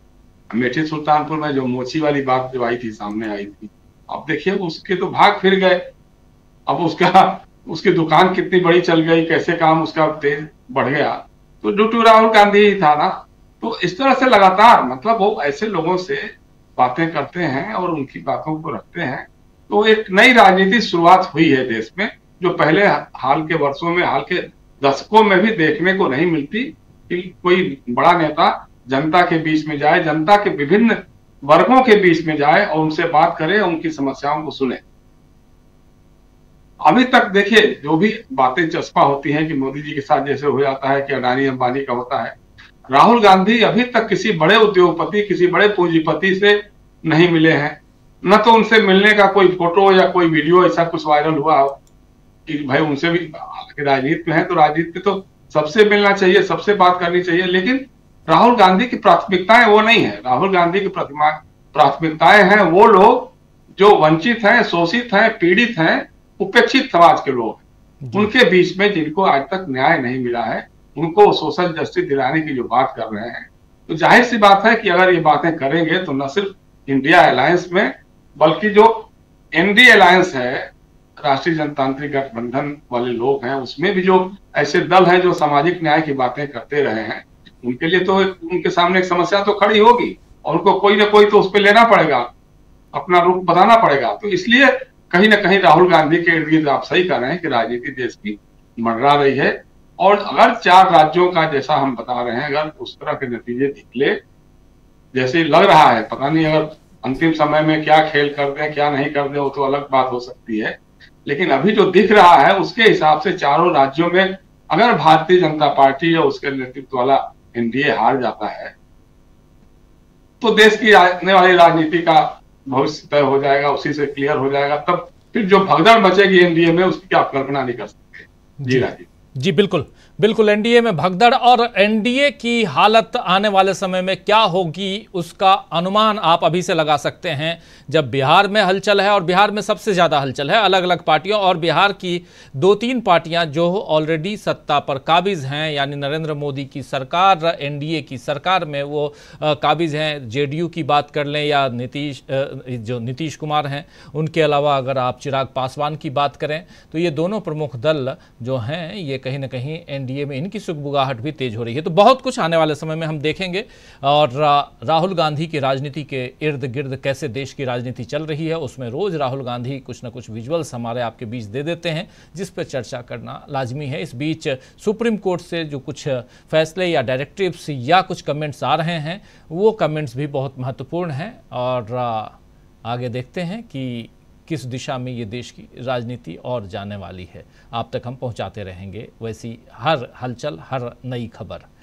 अमेठी सुल्तानपुर में जो मोची वाली बात जो आई थी, सामने आई थी, अब देखिए उसके तो भाग फिर गए। अब उसकी दुकान कितनी बड़ी चल गई, कैसे काम उसका तेज बढ़ गया, तो ड्यू टू राहुल गांधी ही था ना। तो इस तरह से लगातार मतलब वो ऐसे लोगों से बातें करते हैं और उनकी बातों को रखते हैं। तो एक नई राजनीति शुरुआत हुई है देश में, जो पहले हाल के वर्षों में, हाल के दशकों में भी देखने को नहीं मिलती कि कोई बड़ा नेता जनता के बीच में जाए, जनता के विभिन्न वर्गों के बीच में जाए और उनसे बात करे, उनकी समस्याओं को सुने। अभी तक देखिए जो भी बातें चस्पा होती हैं कि मोदी जी के साथ जैसे हो जाता है कि अडानी अंबानी का होता है, राहुल गांधी अभी तक किसी बड़े उद्योगपति, किसी बड़े पूंजीपति से नहीं मिले हैं। न तो उनसे मिलने का कोई फोटो या कोई वीडियो ऐसा कुछ वायरल हुआ हो कि भाई उनसे भी, राजनीति में है तो राजनीति तो सबसे मिलना चाहिए, सबसे बात करनी चाहिए, लेकिन राहुल गांधी की प्राथमिकताएं वो नहीं है। राहुल गांधी की प्राथमिकताएं हैं वो लोग जो वंचित हैं, शोषित हैं, पीड़ित हैं, उपेक्षित समाज के लोग, उनके बीच में जिनको आज तक न्याय नहीं मिला है, उनको सोशल जस्टिस दिलाने की जो बात कर रहे हैं। तो जाहिर सी बात है कि अगर ये बातें करेंगे तो न सिर्फ इंडिया अलायंस में, बल्कि जो एनडीए अलायंस है, राष्ट्रीय जनतांत्रिक गठबंधन वाले लोग हैं, उसमें भी जो ऐसे दल हैं जो सामाजिक न्याय की बातें करते रहे हैं, उनके लिए तो उनके सामने एक समस्या तो खड़ी होगी और उनको कोई ना कोई तो उस पर लेना पड़ेगा, अपना रुख बताना पड़ेगा। तो इसलिए कहीं ना कहीं राहुल गांधी के इर्द गिर्द आप सही कर रहे हैं कि राजनीति देश की मंडरा रही है। और अगर 4 राज्यों का जैसा हम बता रहे हैं, अगर उस तरह के नतीजे निकले जैसे लग रहा है, पता नहीं अगर अंतिम समय में क्या खेल कर दें क्या नहीं कर दें, वो तो अलग बात हो सकती है, लेकिन अभी जो दिख रहा है उसके हिसाब से 4 राज्यों में अगर भारतीय जनता पार्टी या उसके नेतृत्व वाला एनडीए हार जाता है तो देश की आने वाली राजनीति का भविष्य तय हो जाएगा, उसी से क्लियर हो जाएगा। तब फिर जो भगदड़ मचेगी एनडीए में उसकी आप कल्पना नहीं कर सकते। जी राजीव जी, बिल्कुल बिल्कुल, एनडीए में भगदड़ और एनडीए की हालत आने वाले समय में क्या होगी उसका अनुमान आप अभी से लगा सकते हैं। जब बिहार में हलचल है और बिहार में सबसे ज़्यादा हलचल है अलग अलग पार्टियों, और बिहार की 2-3 पार्टियां जो ऑलरेडी सत्ता पर काबिज हैं, यानी नरेंद्र मोदी की सरकार, एनडीए की सरकार में वो काबिज हैं। जेडीयू की बात कर लें या जो नीतीश कुमार हैं, उनके अलावा अगर आप चिराग पासवान की बात करें तो ये दोनों प्रमुख दल जो हैं ये कहीं ना कहीं एनडीए में इनकी सुगबुगाहट भी तेज हो रही है। तो बहुत कुछ आने वाले समय में हम देखेंगे और राहुल गांधी की राजनीति के इर्द गिर्द कैसे देश की राजनीति चल रही है, उसमें रोज राहुल गांधी कुछ ना कुछ विजुअल्स हमारे आपके बीच दे देते हैं जिस पर चर्चा करना लाजमी है। इस बीच सुप्रीम कोर्ट से जो कुछ फैसले या डायरेक्टिव्स या कुछ कमेंट्स आ रहे हैं वो कमेंट्स भी बहुत महत्वपूर्ण हैं और आगे देखते हैं कि किस दिशा में ये देश की राजनीति और जाने वाली है। आप तक हम पहुंचाते रहेंगे वैसी हर हलचल, हर नई खबर।